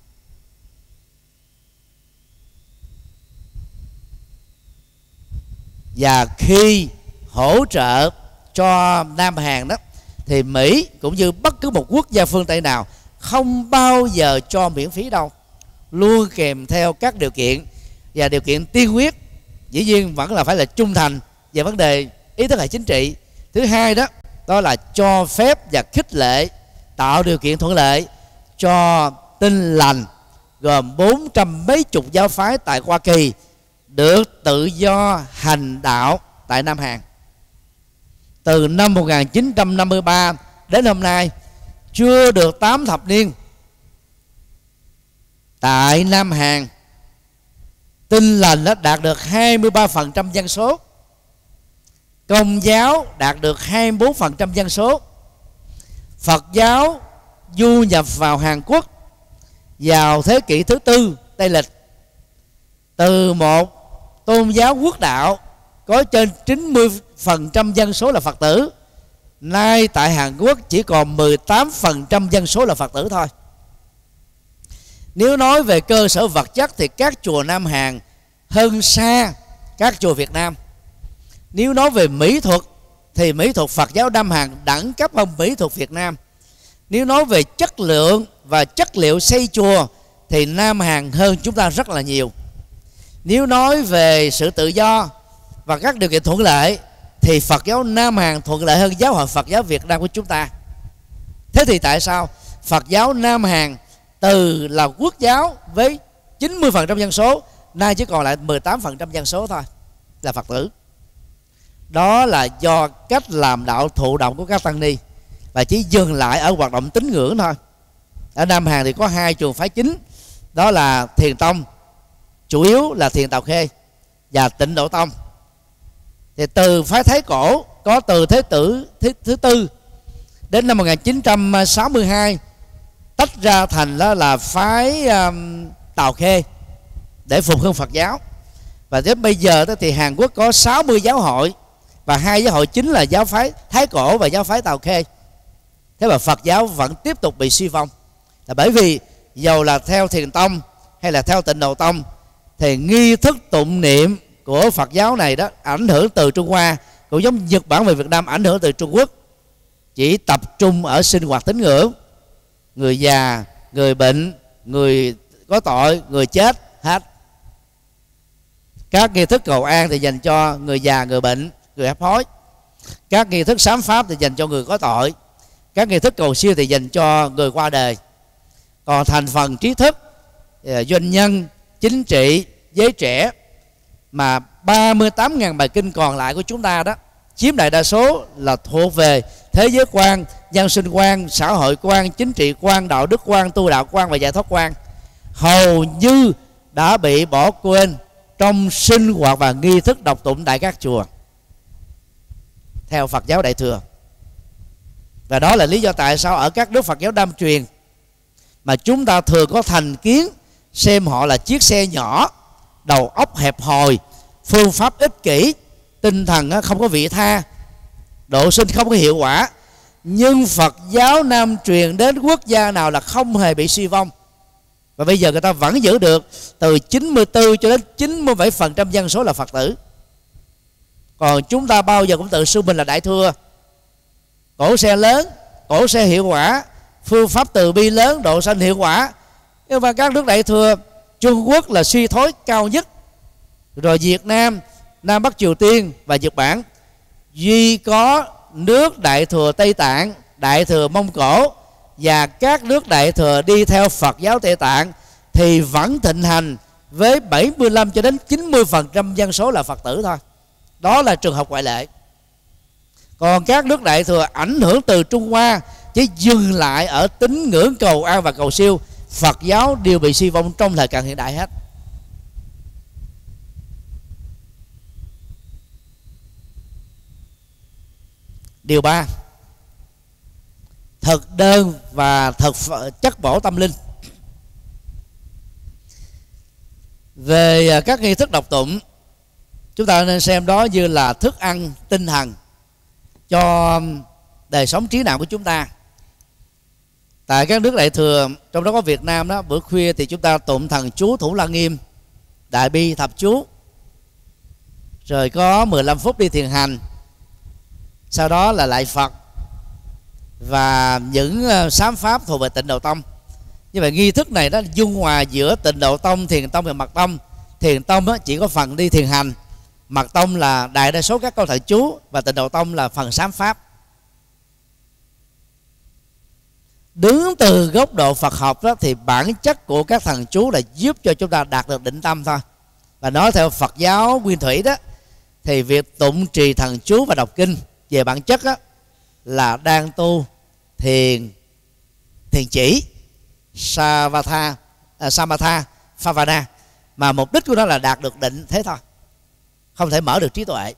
Và khi hỗ trợ cho Nam Hàn đó, thì Mỹ cũng như bất cứ một quốc gia phương Tây nào không bao giờ cho miễn phí đâu, luôn kèm theo các điều kiện. Và điều kiện tiên quyết dĩ nhiên vẫn là phải là trung thành về vấn đề ý thức hệ chính trị. Thứ hai đó, đó là cho phép và khích lệ, tạo điều kiện thuận lợi cho Tin Lành gồm bốn trăm mấy chục giáo phái tại Hoa Kỳ được tự do hành đạo tại Nam Hàn. Từ năm một nghìn chín trăm năm mươi ba đến hôm nay, chưa được tám thập niên, tại Nam Hàn, Tin Lành đã đạt được hai mươi ba phần trăm dân số, Công giáo đạt được hai mươi bốn phần trăm dân số, Phật giáo du nhập vào Hàn Quốc vào thế kỷ thứ tư Tây lịch. Từ một tôn giáo quốc đạo có trên chín mươi phần trăm dân số là Phật tử, nay tại Hàn Quốc chỉ còn mười tám phần trăm dân số là Phật tử thôi. Nếu nói về cơ sở vật chất thì các chùa Nam Hàn hơn xa các chùa Việt Nam. Nếu nói về mỹ thuật thì mỹ thuật Phật giáo Nam Hàn đẳng cấp hơn mỹ thuật Việt Nam. Nếu nói về chất lượng và chất liệu xây chùa thì Nam Hàn hơn chúng ta rất là nhiều. Nếu nói về sự tự do và các điều kiện thuận lợi thì Phật giáo Nam Hàn thuận lợi hơn giáo hội Phật giáo Việt Nam của chúng ta. Thế thì tại sao Phật giáo Nam Hàn từ là quốc giáo với chín mươi phần trăm dân số, nay chỉ còn lại mười tám phần trăm dân số thôi là Phật tử? Đó là do cách làm đạo thụ động của các tăng ni, và chỉ dừng lại ở hoạt động tín ngưỡng thôi. Ở Nam Hàn thì có hai trường phái chính, đó là Thiền Tông, chủ yếu là Thiền Tào Khê, và Tịnh Độ Tông. Thì từ phái Thái Cổ có từ Thế tử thứ, thứ tư đến năm một nghìn chín trăm sáu mươi hai tách ra thành đó là phái um, Tào Khê để phục hưng Phật giáo. Và đến bây giờ đó thì Hàn Quốc có sáu mươi giáo hội, và hai giáo hội chính là giáo phái Thái Cổ và giáo phái Tào Khê. Thế mà Phật giáo vẫn tiếp tục bị suy vong, là bởi vì dầu là theo Thiền Tông hay là theo Tịnh Độ Tông thì nghi thức tụng niệm của Phật giáo này đó ảnh hưởng từ Trung Hoa, cũng giống Nhật Bản về Việt Nam ảnh hưởng từ Trung Quốc, chỉ tập trung ở sinh hoạt tín ngưỡng. Người già, người bệnh, người có tội, người chết hết. Các nghi thức cầu an thì dành cho người già, người bệnh, người hấp hối. Các nghi thức sám pháp thì dành cho người có tội. Các nghi thức cầu siêu thì dành cho người qua đời. Còn thành phần trí thức, doanh nhân, chính trị, giới trẻ, mà ba mươi tám nghìn bài kinh còn lại của chúng ta đó chiếm đại đa số là thuộc về thế giới quan, nhân sinh quan, xã hội quan, chính trị quan, đạo đức quan, tu đạo quan và giải thoát quan, hầu như đã bị bỏ quên trong sinh hoạt và nghi thức đọc tụng tại các chùa theo Phật giáo Đại Thừa. Và đó là lý do tại sao ở các nước Phật giáo Nam truyền mà chúng ta thường có thành kiến xem họ là chiếc xe nhỏ, đầu óc hẹp hòi, phương pháp ích kỷ, tinh thần không có vị tha, độ sinh không có hiệu quả. Nhưng Phật giáo Nam truyền đến quốc gia nào là không hề bị suy vong, và bây giờ người ta vẫn giữ được từ chín mươi tư cho đến chín mươi bảy phần trăm dân số là Phật tử. Còn chúng ta bao giờ cũng tự xưng mình là Đại Thừa, cổ xe lớn, cổ xe hiệu quả, phương pháp từ bi lớn, độ sanh hiệu quả. Nhưng mà các nước Đại Thừa, Trung Quốc là suy thoái cao nhất, rồi Việt Nam, Nam Bắc Triều Tiên và Nhật Bản. Duy có nước Đại Thừa Tây Tạng, Đại Thừa Mông Cổ và các nước Đại Thừa đi theo Phật giáo Tây Tạng thì vẫn thịnh hành với bảy mươi lăm cho đến chín mươi phần trăm dân số là Phật tử thôi. Đó là trường hợp ngoại lệ. Còn các nước Đại Thừa ảnh hưởng từ Trung Hoa chỉ dừng lại ở tín ngưỡng cầu an và cầu siêu, Phật giáo đều bị suy vong trong thời cận hiện đại hết. Điều ba, thực đơn và thực chất bổ tâm linh. Về các nghi thức đọc tụng, chúng ta nên xem đó như là thức ăn tinh thần cho đời sống trí não của chúng ta. Tại các nước Đại Thừa, trong đó có Việt Nam đó, bữa khuya thì chúng ta tụng thần chú Thủ Lăng Nghiêm, Đại Bi Thập Chú, rồi có mười lăm phút đi thiền hành, sau đó là lại Phật và những sám pháp thuộc về Tịnh Độ Tông. Như vậy nghi thức này nó dung hòa giữa Tịnh Độ Tông, Thiền Tông và Mật Tông. Thiền Tông chỉ có phần đi thiền hành, Mật Tông là đại đa số các câu thần chú, và Tịnh Độ Tông là phần sám pháp. Đứng từ góc độ Phật học đó thì bản chất của các thần chú là giúp cho chúng ta đạt được định tâm thôi. Và nói theo Phật giáo Nguyên Thủy đó thì việc tụng trì thần chú và đọc kinh về bản chất đó là đang tu thiền thiền chỉ Savatha, à, Samatha, Phavana, mà mục đích của nó là đạt được định thế thôi, không thể mở được trí tuệ.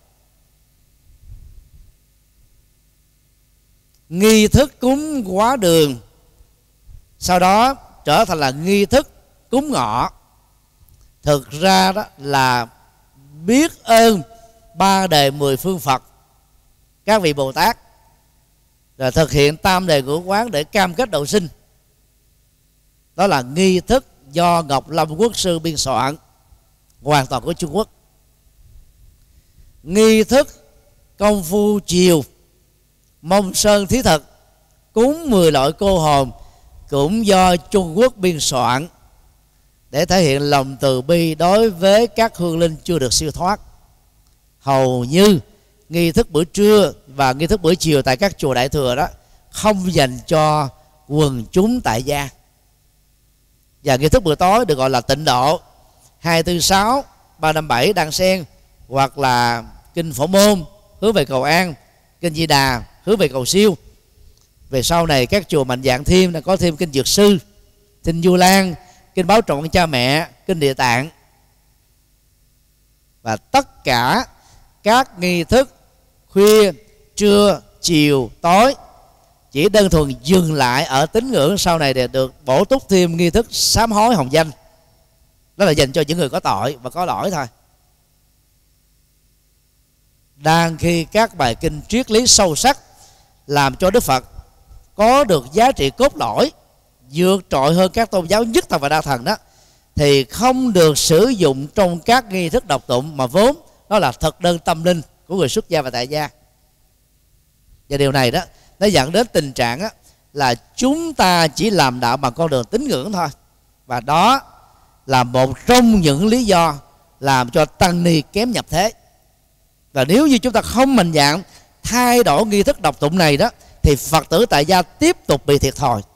Nghi thức cúng quá đường sau đó trở thành là nghi thức cúng ngọ, thực ra đó là biết ơn ba đời mười phương Phật, các vị Bồ Tát, rồi thực hiện tam đề ngũ quán để cam kết độ sinh. Đó là nghi thức do Ngọc Lâm Quốc sư biên soạn, hoàn toàn của Trung Quốc. Nghi thức công phu chiều Mông Sơn Thí Thực cúng mười loại cô hồn cũng do Trung Quốc biên soạn để thể hiện lòng từ bi đối với các hương linh chưa được siêu thoát. Hầu như nghi thức bữa trưa và nghi thức bữa chiều tại các chùa Đại Thừa đó không dành cho quần chúng tại gia. Và nghi thức bữa tối được gọi là tịnh độ, hai tư sáu, ba năm bảy đan sen, hoặc là kinh Phổ Môn hướng về cầu an, kinh Di Đà hướng về cầu siêu. Về sau này các chùa mạnh dạn thêm đã có thêm kinh Dược Sư, kinh Du Lan, kinh Báo Trọng Cha Mẹ, kinh Địa Tạng. Và tất cả các nghi thức khuya, trưa, chiều, tối chỉ đơn thuần dừng lại ở tín ngưỡng, sau này để được bổ túc thêm nghi thức sám hối hồng danh. Đó là dành cho những người có tội và có lỗi thôi. Đang khi các bài kinh triết lý sâu sắc làm cho Đức Phật có được giá trị cốt lõi vượt trội hơn các tôn giáo nhất thần và đa thần đó, thì không được sử dụng trong các nghi thức đọc tụng mà vốn đó là thực đơn tâm linh của người xuất gia và tại gia. Và điều này đó nó dẫn đến tình trạng đó, là chúng ta chỉ làm đạo bằng con đường tín ngưỡng thôi. Và đó là một trong những lý do làm cho tăng ni kém nhập thế. Và nếu như chúng ta không mạnh dạn thay đổi nghi thức đọc tụng này đó, thì Phật tử tại gia tiếp tục bị thiệt thòi.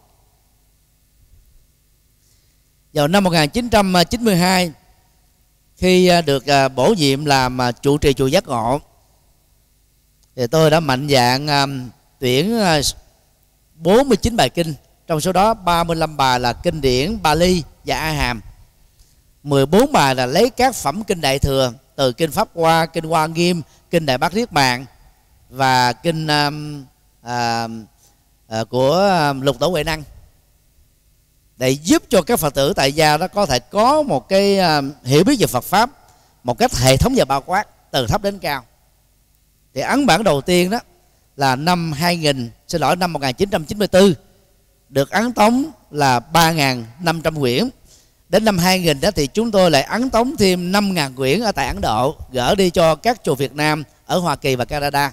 Vào năm một nghìn chín trăm chín mươi hai, khi được bổ nhiệm làm trụ trì chùa Giác Ngộ, thì tôi đã mạnh dạn tuyển bốn mươi chín bài kinh. Trong số đó ba mươi lăm bài là kinh điển Bali và A Hàm, mười bốn bài là lấy các phẩm kinh Đại Thừa, từ kinh Pháp Hoa, kinh Hoa Nghiêm, kinh Đại Bát Niết Bàn và kinh um, à, à, của um, Lục Tổ Huệ Năng, để giúp cho các Phật tử tại gia đó có thể có một cái um, hiểu biết về Phật Pháp một cách hệ thống và bao quát từ thấp đến cao. Thì ấn bản đầu tiên đó là năm hai nghìn, xin lỗi năm một nghìn chín trăm chín mươi tư, được ấn tống là ba nghìn năm trăm quyển. Đến năm hai nghìn đó thì chúng tôi lại ấn tống thêm năm nghìn quyển ở tại Ấn Độ, gửi đi cho các chùa Việt Nam ở Hoa Kỳ và Canada.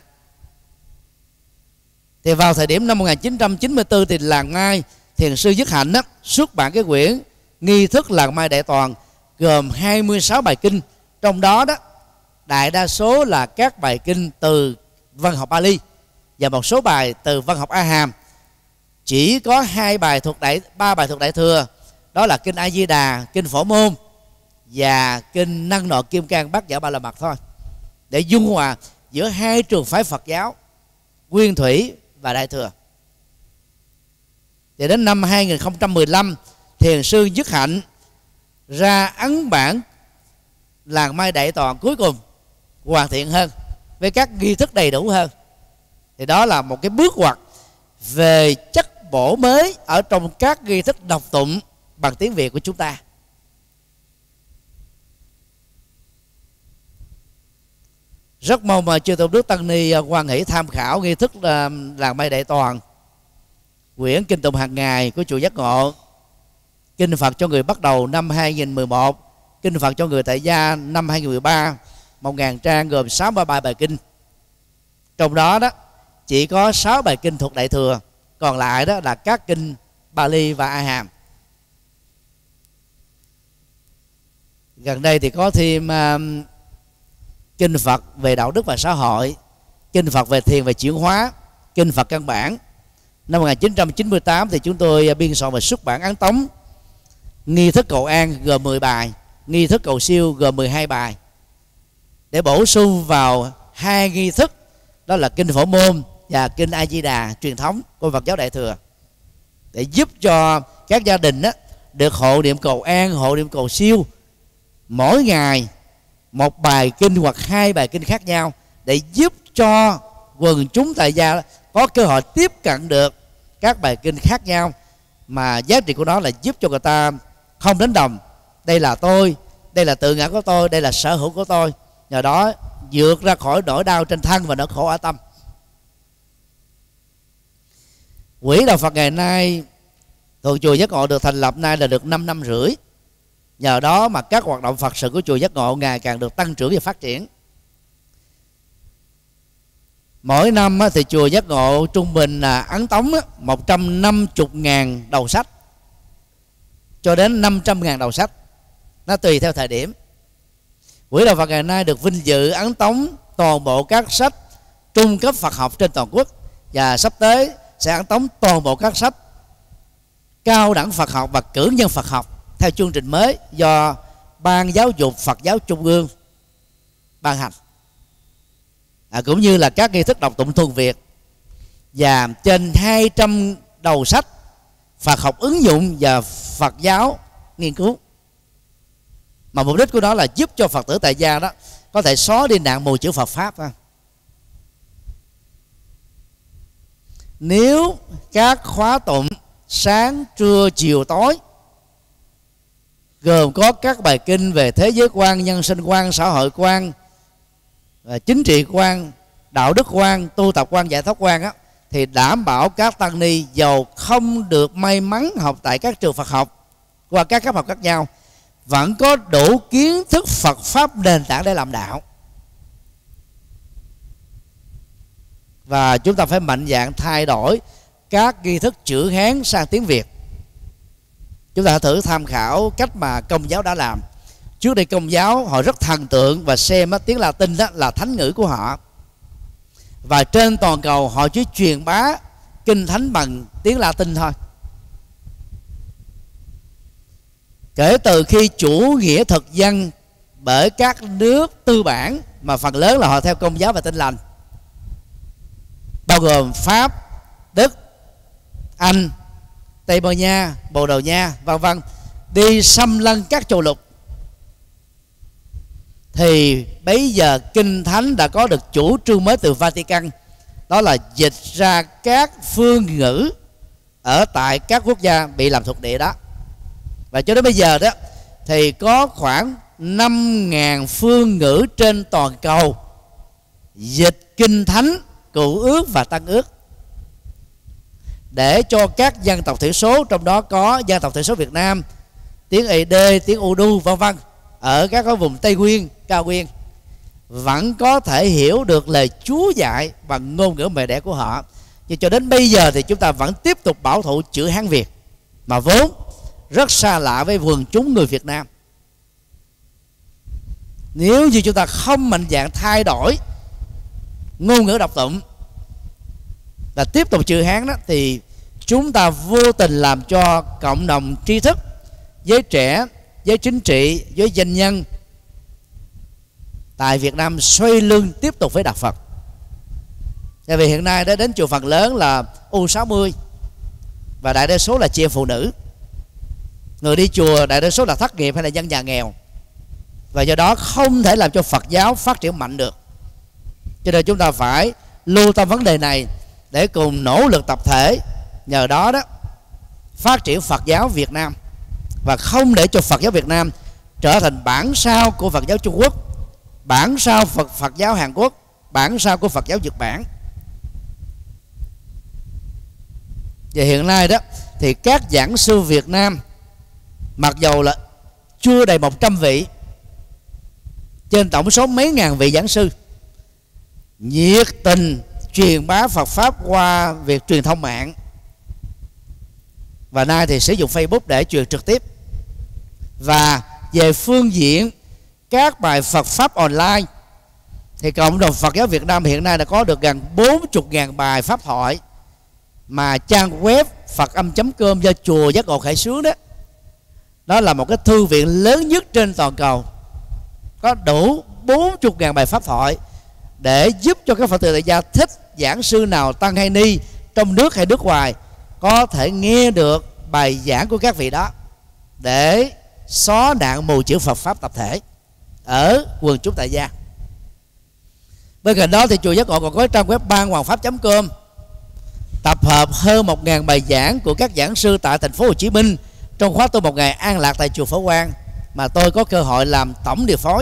Thì vào thời điểm năm một nghìn chín trăm chín mươi tư thì làng Mai Thiền sư Dứt Hạnh đó, xuất bản cái quyển Nghi thức làng Mai Đại Toàn, gồm hai mươi sáu bài kinh. Trong đó đó đại đa số là các bài kinh từ văn học Bali và một số bài từ văn học A Hàm. Chỉ có hai bài thuộc đại ba bài thuộc Đại Thừa, đó là kinh A Di Đà, kinh Phổ Môn và kinh Năng Nọ Kim Cang Bát Nhã Ba La Mật thôi, để dung hòa giữa hai trường phái Phật giáo Nguyên Thủy và Đại Thừa. Thì đến năm hai nghìn không trăm mười lăm, Thiền sư Dứt Hạnh ra ấn bản làng Mai Đại Toàn cuối cùng hoàn thiện hơn, với các nghi thức đầy đủ hơn. Thì đó là một cái bước ngoặt về chất bổ mới ở trong các nghi thức đọc tụng bằng tiếng Việt của chúng ta. Rất mong mà chư tôn đức tăng ni hoan hỷ tham khảo nghi thức làng Mai Đại Toàn, quyển kinh tụng hàng ngày của chùa Giác Ngộ, kinh Phật cho người bắt đầu năm hai nghìn mười một, kinh Phật cho người tại gia năm hai nghìn mười ba, một nghìn trang gồm sáu mươi ba bài kinh. Trong đó đó chỉ có sáu bài kinh thuộc Đại Thừa, còn lại đó là các kinh Bali và A Hàm. Gần đây thì có thêm uh, kinh Phật về đạo đức và xã hội, kinh Phật về thiền và chuyển hóa, kinh Phật căn bản. Năm một nghìn chín trăm chín mươi tám thì chúng tôi biên soạn và xuất bản ấn tống Nghi thức cầu an gồm mười bài, Nghi thức cầu siêu gồm mười hai bài, để bổ sung vào hai nghi thức, đó là kinh Phổ Môn và kinh A Di Đà truyền thống của Phật giáo Đại Thừa, để giúp cho các gia đình đó được hộ niệm cầu an, hộ niệm cầu siêu mỗi ngày một bài kinh hoặc hai bài kinh khác nhau, để giúp cho quần chúng tại gia có cơ hội tiếp cận được các bài kinh khác nhau, mà giá trị của nó là giúp cho người ta không đánh đồng đây là tôi, đây là tự ngã của tôi, đây là sở hữu của tôi, nhờ đó vượt ra khỏi nỗi đau trên thân và nỗi khổ ở tâm. Quỹ Đạo Phật ngày nay thuộc chùa Giác Ngộ được thành lập nay là được năm năm rưỡi. Nhờ đó mà các hoạt động Phật sự của chùa Giác Ngộ ngày càng được tăng trưởng và phát triển. Mỗi năm thì chùa Giác Ngộ trung bình là ấn tống một trăm năm mươi nghìn đầu sách cho đến năm trăm nghìn đầu sách. nó tùy theo thời điểm. Quỹ đạo Phật ngày nay được vinh dự ấn tống toàn bộ các sách trung cấp Phật học trên toàn quốc, và sắp tới sẽ ấn tống toàn bộ các sách cao đẳng Phật học và cử nhân Phật học theo chương trình mới do Ban Giáo dục Phật giáo Trung ương ban hành, à, cũng như là các nghi thức đọc tụng thuần Việt và trên hai trăm đầu sách Phật học ứng dụng và Phật giáo nghiên cứu, mà mục đích của nó là giúp cho Phật tử tại gia đó có thể xóa đi nạn mù chữ Phật pháp. Nếu các khóa tụng sáng, trưa, chiều, tối gồm có các bài kinh về thế giới quan, nhân sinh quan, xã hội quan, chính trị quan, đạo đức quan, tu tập quan, giải thoát quan á, thì đảm bảo các tăng ni giàu không được may mắn học tại các trường Phật học qua các cấp học khác nhau vẫn có đủ kiến thức Phật pháp nền tảng để làm đạo. Và chúng ta phải mạnh dạn thay đổi các nghi thức chữ Hán sang tiếng Việt. Chúng ta thử tham khảo cách mà Công giáo đã làm. Trước đây Công giáo họ rất thần tượng và xem tiếng Latin đó là thánh ngữ của họ, và trên toàn cầu họ chỉ truyền bá kinh thánh bằng tiếng Latin thôi. Kể từ khi chủ nghĩa thực dân bởi các nước tư bản, mà phần lớn là họ theo Công giáo và Tin lành, bao gồm Pháp, Đức, Anh, Tây Ban Nha, Bồ Đào Nha, vân vân, đi xâm lăng các châu lục, thì bây giờ kinh thánh đã có được chủ trương mới từ Vatican, đó là dịch ra các phương ngữ ở tại các quốc gia bị làm thuộc địa đó. Và cho đến bây giờ đó thì có khoảng năm nghìn phương ngữ trên toàn cầu dịch kinh thánh, Cựu ước và Tân ước, để cho các dân tộc thiểu số, trong đó có dân tộc thiểu số Việt Nam, tiếng Ê Đê, tiếng Urdu, vân vân, ở các cái vùng Tây Nguyên, Cao Nguyên vẫn có thể hiểu được lời Chúa dạy bằng ngôn ngữ mẹ đẻ của họ. Nhưng cho đến bây giờ thì chúng ta vẫn tiếp tục bảo thủ chữ Hán Việt, mà vốn rất xa lạ với quần chúng người Việt Nam. Nếu như chúng ta không mạnh dạn thay đổi ngôn ngữ đọc tụng và tiếp tục chữ Hán đó, thì chúng ta vô tình làm cho cộng đồng tri thức, giới trẻ, giới chính trị, giới doanh nhân tại Việt Nam xoay lưng tiếp tục với đạo Phật. Tại vì hiện nay đã đến chùa phần lớn là U sáu mươi, và đại đa số là chị em phụ nữ. Người đi chùa đại đa số là thất nghiệp hay là dân nhà nghèo, và do đó không thể làm cho Phật giáo phát triển mạnh được. Cho nên chúng ta phải lưu tâm vấn đề này để cùng nỗ lực tập thể, nhờ đó đó phát triển Phật giáo Việt Nam, và không để cho Phật giáo Việt Nam trở thành bản sao của Phật giáo Trung Quốc, bản sao Phật, Phật giáo Hàn Quốc, bản sao của Phật giáo Nhật Bản. Và hiện nay đó thì các giảng sư Việt Nam, mặc dầu là chưa đầy một trăm vị trên tổng số mấy ngàn vị giảng sư, nhiệt tình truyền bá Phật pháp qua việc truyền thông mạng, và nay thì sử dụng Facebook để truyền trực tiếp. Và về phương diện các bài Phật pháp online thì cộng đồng Phật giáo Việt Nam hiện nay đã có được gần bốn mươi nghìn bài pháp thoại, mà trang web phật âm chấm com do chùa Giác Ngộ khởi xướng đó, đó là một cái thư viện lớn nhất trên toàn cầu, có đủ bốn mươi nghìn bài pháp thoại để giúp cho các Phật tử tại gia thích giảng sư nào, tăng hay ni, trong nước hay nước ngoài, có thể nghe được bài giảng của các vị đó để xóa nạn mù chữ Phật pháp tập thể ở quần chúng tại gia. Bên cạnh đó thì chùa Giác Ngộ còn có trang web ban hoàng pháp chấm com tập hợp hơn một nghìn bài giảng của các giảng sư tại thành phố Hồ Chí Minh trong khóa tu một ngày an lạc tại chùa Phổ Quang, mà tôi có cơ hội làm tổng điều phối.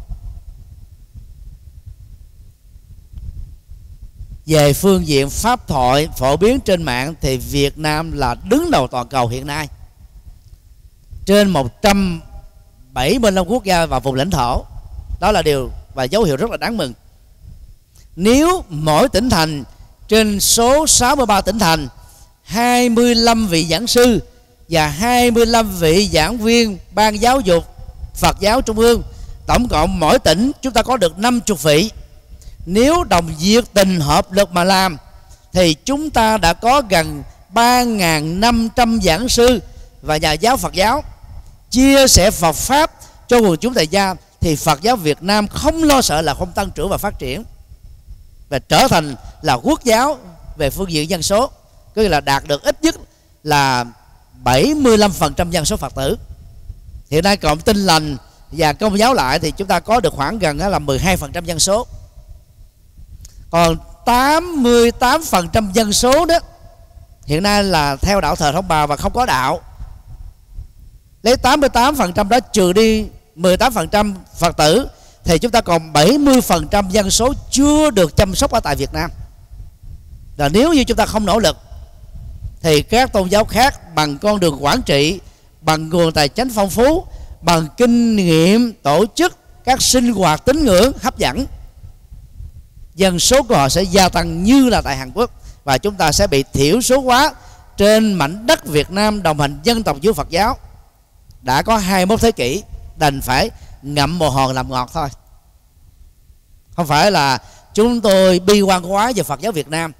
Về phương diện pháp thoại phổ biến trên mạng thì Việt Nam là đứng đầu toàn cầu hiện nay, trên một trăm bảy mươi lăm quốc gia và vùng lãnh thổ. Đó là điều và dấu hiệu rất là đáng mừng. Nếu mỗi tỉnh thành trên số sáu mươi ba tỉnh thành, hai mươi lăm vị giảng sư và hai mươi lăm vị giảng viên ban giáo dục Phật giáo Trung ương, tổng cộng mỗi tỉnh chúng ta có được năm mươi vị. Nếu đồng nhiệt tình hợp lực mà làm thì chúng ta đã có gần ba nghìn năm trăm giảng sư và nhà giáo Phật giáo chia sẻ Phật pháp cho quần chúng tại gia, thì Phật giáo Việt Nam không lo sợ là không tăng trưởng và phát triển, và trở thành là quốc giáo về phương diện dân số, có nghĩa là đạt được ít nhất là bảy mươi lăm phần trăm dân số Phật tử. Hiện nay cộng Tin Lành và Công giáo lại thì chúng ta có được khoảng gần là mười hai phần trăm dân số. Còn tám mươi tám phần trăm dân số đó hiện nay là theo đạo thờ Thông Bà và không có đạo. Lấy tám mươi tám phần trăm đó trừ đi mười tám phần trăm Phật tử thì chúng ta còn bảy mươi phần trăm dân số chưa được chăm sóc ở tại Việt Nam. Và nếu như chúng ta không nỗ lực thì các tôn giáo khác bằng con đường quản trị, bằng nguồn tài chính phong phú, bằng kinh nghiệm tổ chức các sinh hoạt tín ngưỡng hấp dẫn, dân số của họ sẽ gia tăng như là tại Hàn Quốc, và chúng ta sẽ bị thiểu số hóa trên mảnh đất Việt Nam đồng hành dân tộc với Phật giáo đã có hai mươi mốt thế kỷ, đành phải ngậm bồ hòn làm ngọt thôi. Không phải là chúng tôi bi quan quá về Phật giáo Việt Nam,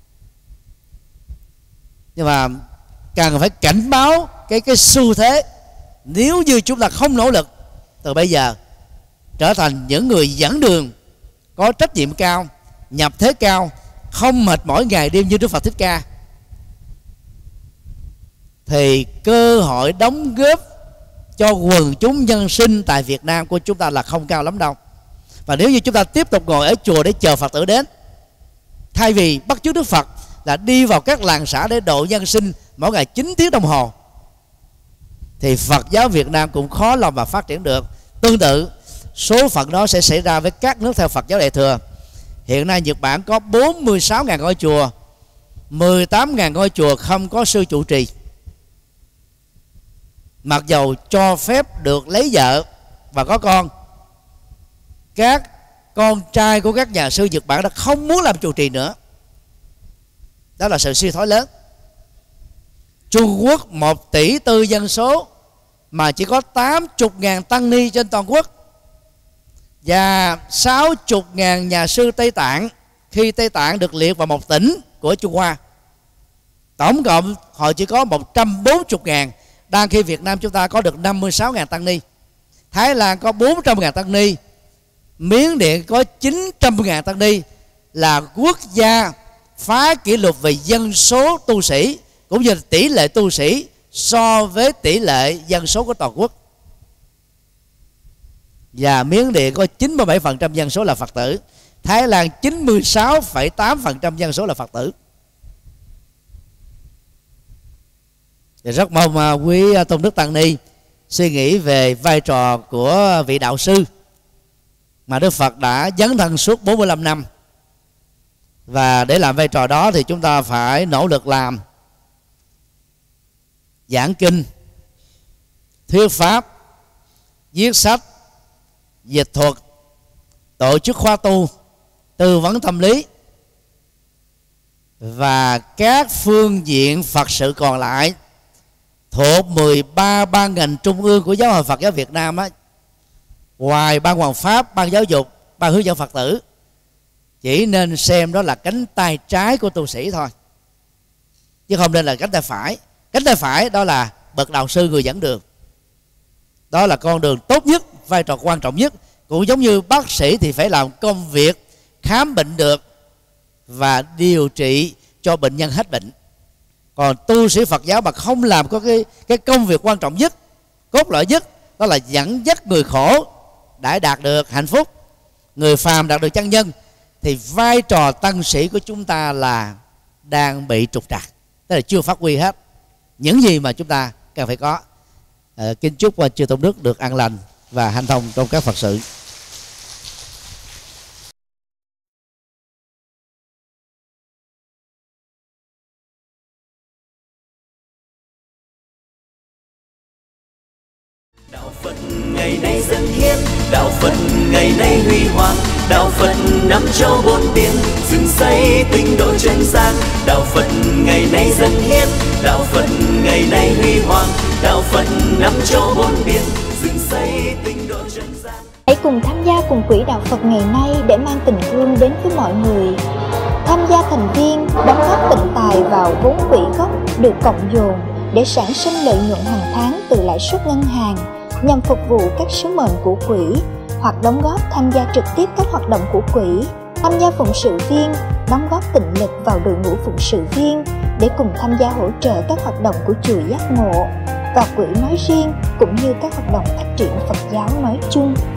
nhưng mà cần phải cảnh báo cái cái xu thế. Nếu như chúng ta không nỗ lực từ bây giờ trở thành những người dẫn đường có trách nhiệm cao, nhập thế cao, không mệt mỏi ngày đêm như Đức Phật Thích Ca, thì cơ hội đóng góp cho quần chúng nhân sinh tại Việt Nam của chúng ta là không cao lắm đâu. Và nếu như chúng ta tiếp tục ngồi ở chùa để chờ Phật tử đến, thay vì bắt chước Đức Phật là đi vào các làng xã để độ nhân sinh mỗi ngày chín tiếng đồng hồ, thì Phật giáo Việt Nam cũng khó lòng mà phát triển được. Tương tự, số phận đó sẽ xảy ra với các nước theo Phật giáo Đại thừa. Hiện nay Nhật Bản có bốn mươi sáu nghìn ngôi chùa, mười tám nghìn ngôi chùa không có sư trụ trì. Mặc dầu cho phép được lấy vợ và có con, các con trai của các nhà sư Nhật Bản đã không muốn làm trụ trì nữa. Đó là sự suy thoái lớn. Trung Quốc một tỷ tư dân số mà chỉ có tám mươi nghìn tăng ni trên toàn quốc, và sáu mươi nghìn nhà sư Tây Tạng, khi Tây Tạng được liệt vào một tỉnh của Trung Hoa. Tổng cộng họ chỉ có một trăm bốn mươi nghìn, đang khi Việt Nam chúng ta có được năm mươi sáu nghìn tăng ni. Thái Lan có bốn trăm nghìn tăng ni, Miến Điện có chín trăm nghìn tăng ni, là quốc gia phá kỷ lục về dân số tu sĩ cũng như tỷ lệ tu sĩ so với tỷ lệ dân số của toàn quốc. Và Miến Điện có chín mươi bảy phần trăm dân số là Phật tử, Thái Lan chín mươi sáu phẩy tám phần trăm dân số là Phật tử. Thì rất mong quý tôn đức tăng ni suy nghĩ về vai trò của vị đạo sư mà Đức Phật đã dấn thân suốt bốn mươi lăm năm. Và để làm vai trò đó thì chúng ta phải nỗ lực làm, giảng kinh, thuyết pháp, viết sách, dịch thuật, tổ chức khóa tu, tư vấn tâm lý, và các phương diện Phật sự còn lại thuộc mười ba ban ngành trung ương của Giáo hội Phật giáo Việt Nam á. Ngoài ban Hoàng pháp, ban giáo dục, ban hướng dẫn Phật tử, chỉ nên xem đó là cánh tay trái của tu sĩ thôi, chứ không nên là cánh tay phải. Cánh tay phải đó là bậc đạo sư, người dẫn đường. Đó là con đường tốt nhất, vai trò quan trọng nhất. Cũng giống như bác sĩ thì phải làm công việc khám bệnh được và điều trị cho bệnh nhân hết bệnh. Còn tu sĩ Phật giáo mà không làm có cái, cái công việc quan trọng nhất, cốt lõi nhất, đó là dẫn dắt người khổ đã đạt được hạnh phúc, người phàm đạt được chân nhân, thì vai trò tăng sĩ của chúng ta là đang bị trục trặc, tức là chưa phát huy hết những gì mà chúng ta cần phải có. À, kính chúc chư tôn đức được an lành và hanh thông trong các Phật sự. Đạo Phật ngày nay dâng hiến, đạo Phật ngày nay huy hoàng, đạo Phật năm châu bốn biển, dựng xây tinh độ chân gian. Đạo Phật ngày nay dâng hiến, đạo Phật ngày nay huy hoàng, đạo Phật năm châu bốn biển. dựng xây tinh độ chân gian. Hãy cùng tham gia cùng Quỹ Đạo Phật ngày nay để mang tình thương đến với mọi người. Tham gia thành viên đóng góp tịnh tài vào vốn quỹ gốc được cộng dồn để sản sinh lợi nhuận hàng tháng từ lãi suất ngân hàng nhằm phục vụ các sứ mệnh của quỹ, hoặc đóng góp tham gia trực tiếp các hoạt động của quỹ, tham gia phụng sự viên, đóng góp tịnh lực vào đội ngũ phụng sự viên để cùng tham gia hỗ trợ các hoạt động của chùa Giác Ngộ và quỹ nói riêng cũng như các hoạt động phát triển Phật giáo nói chung.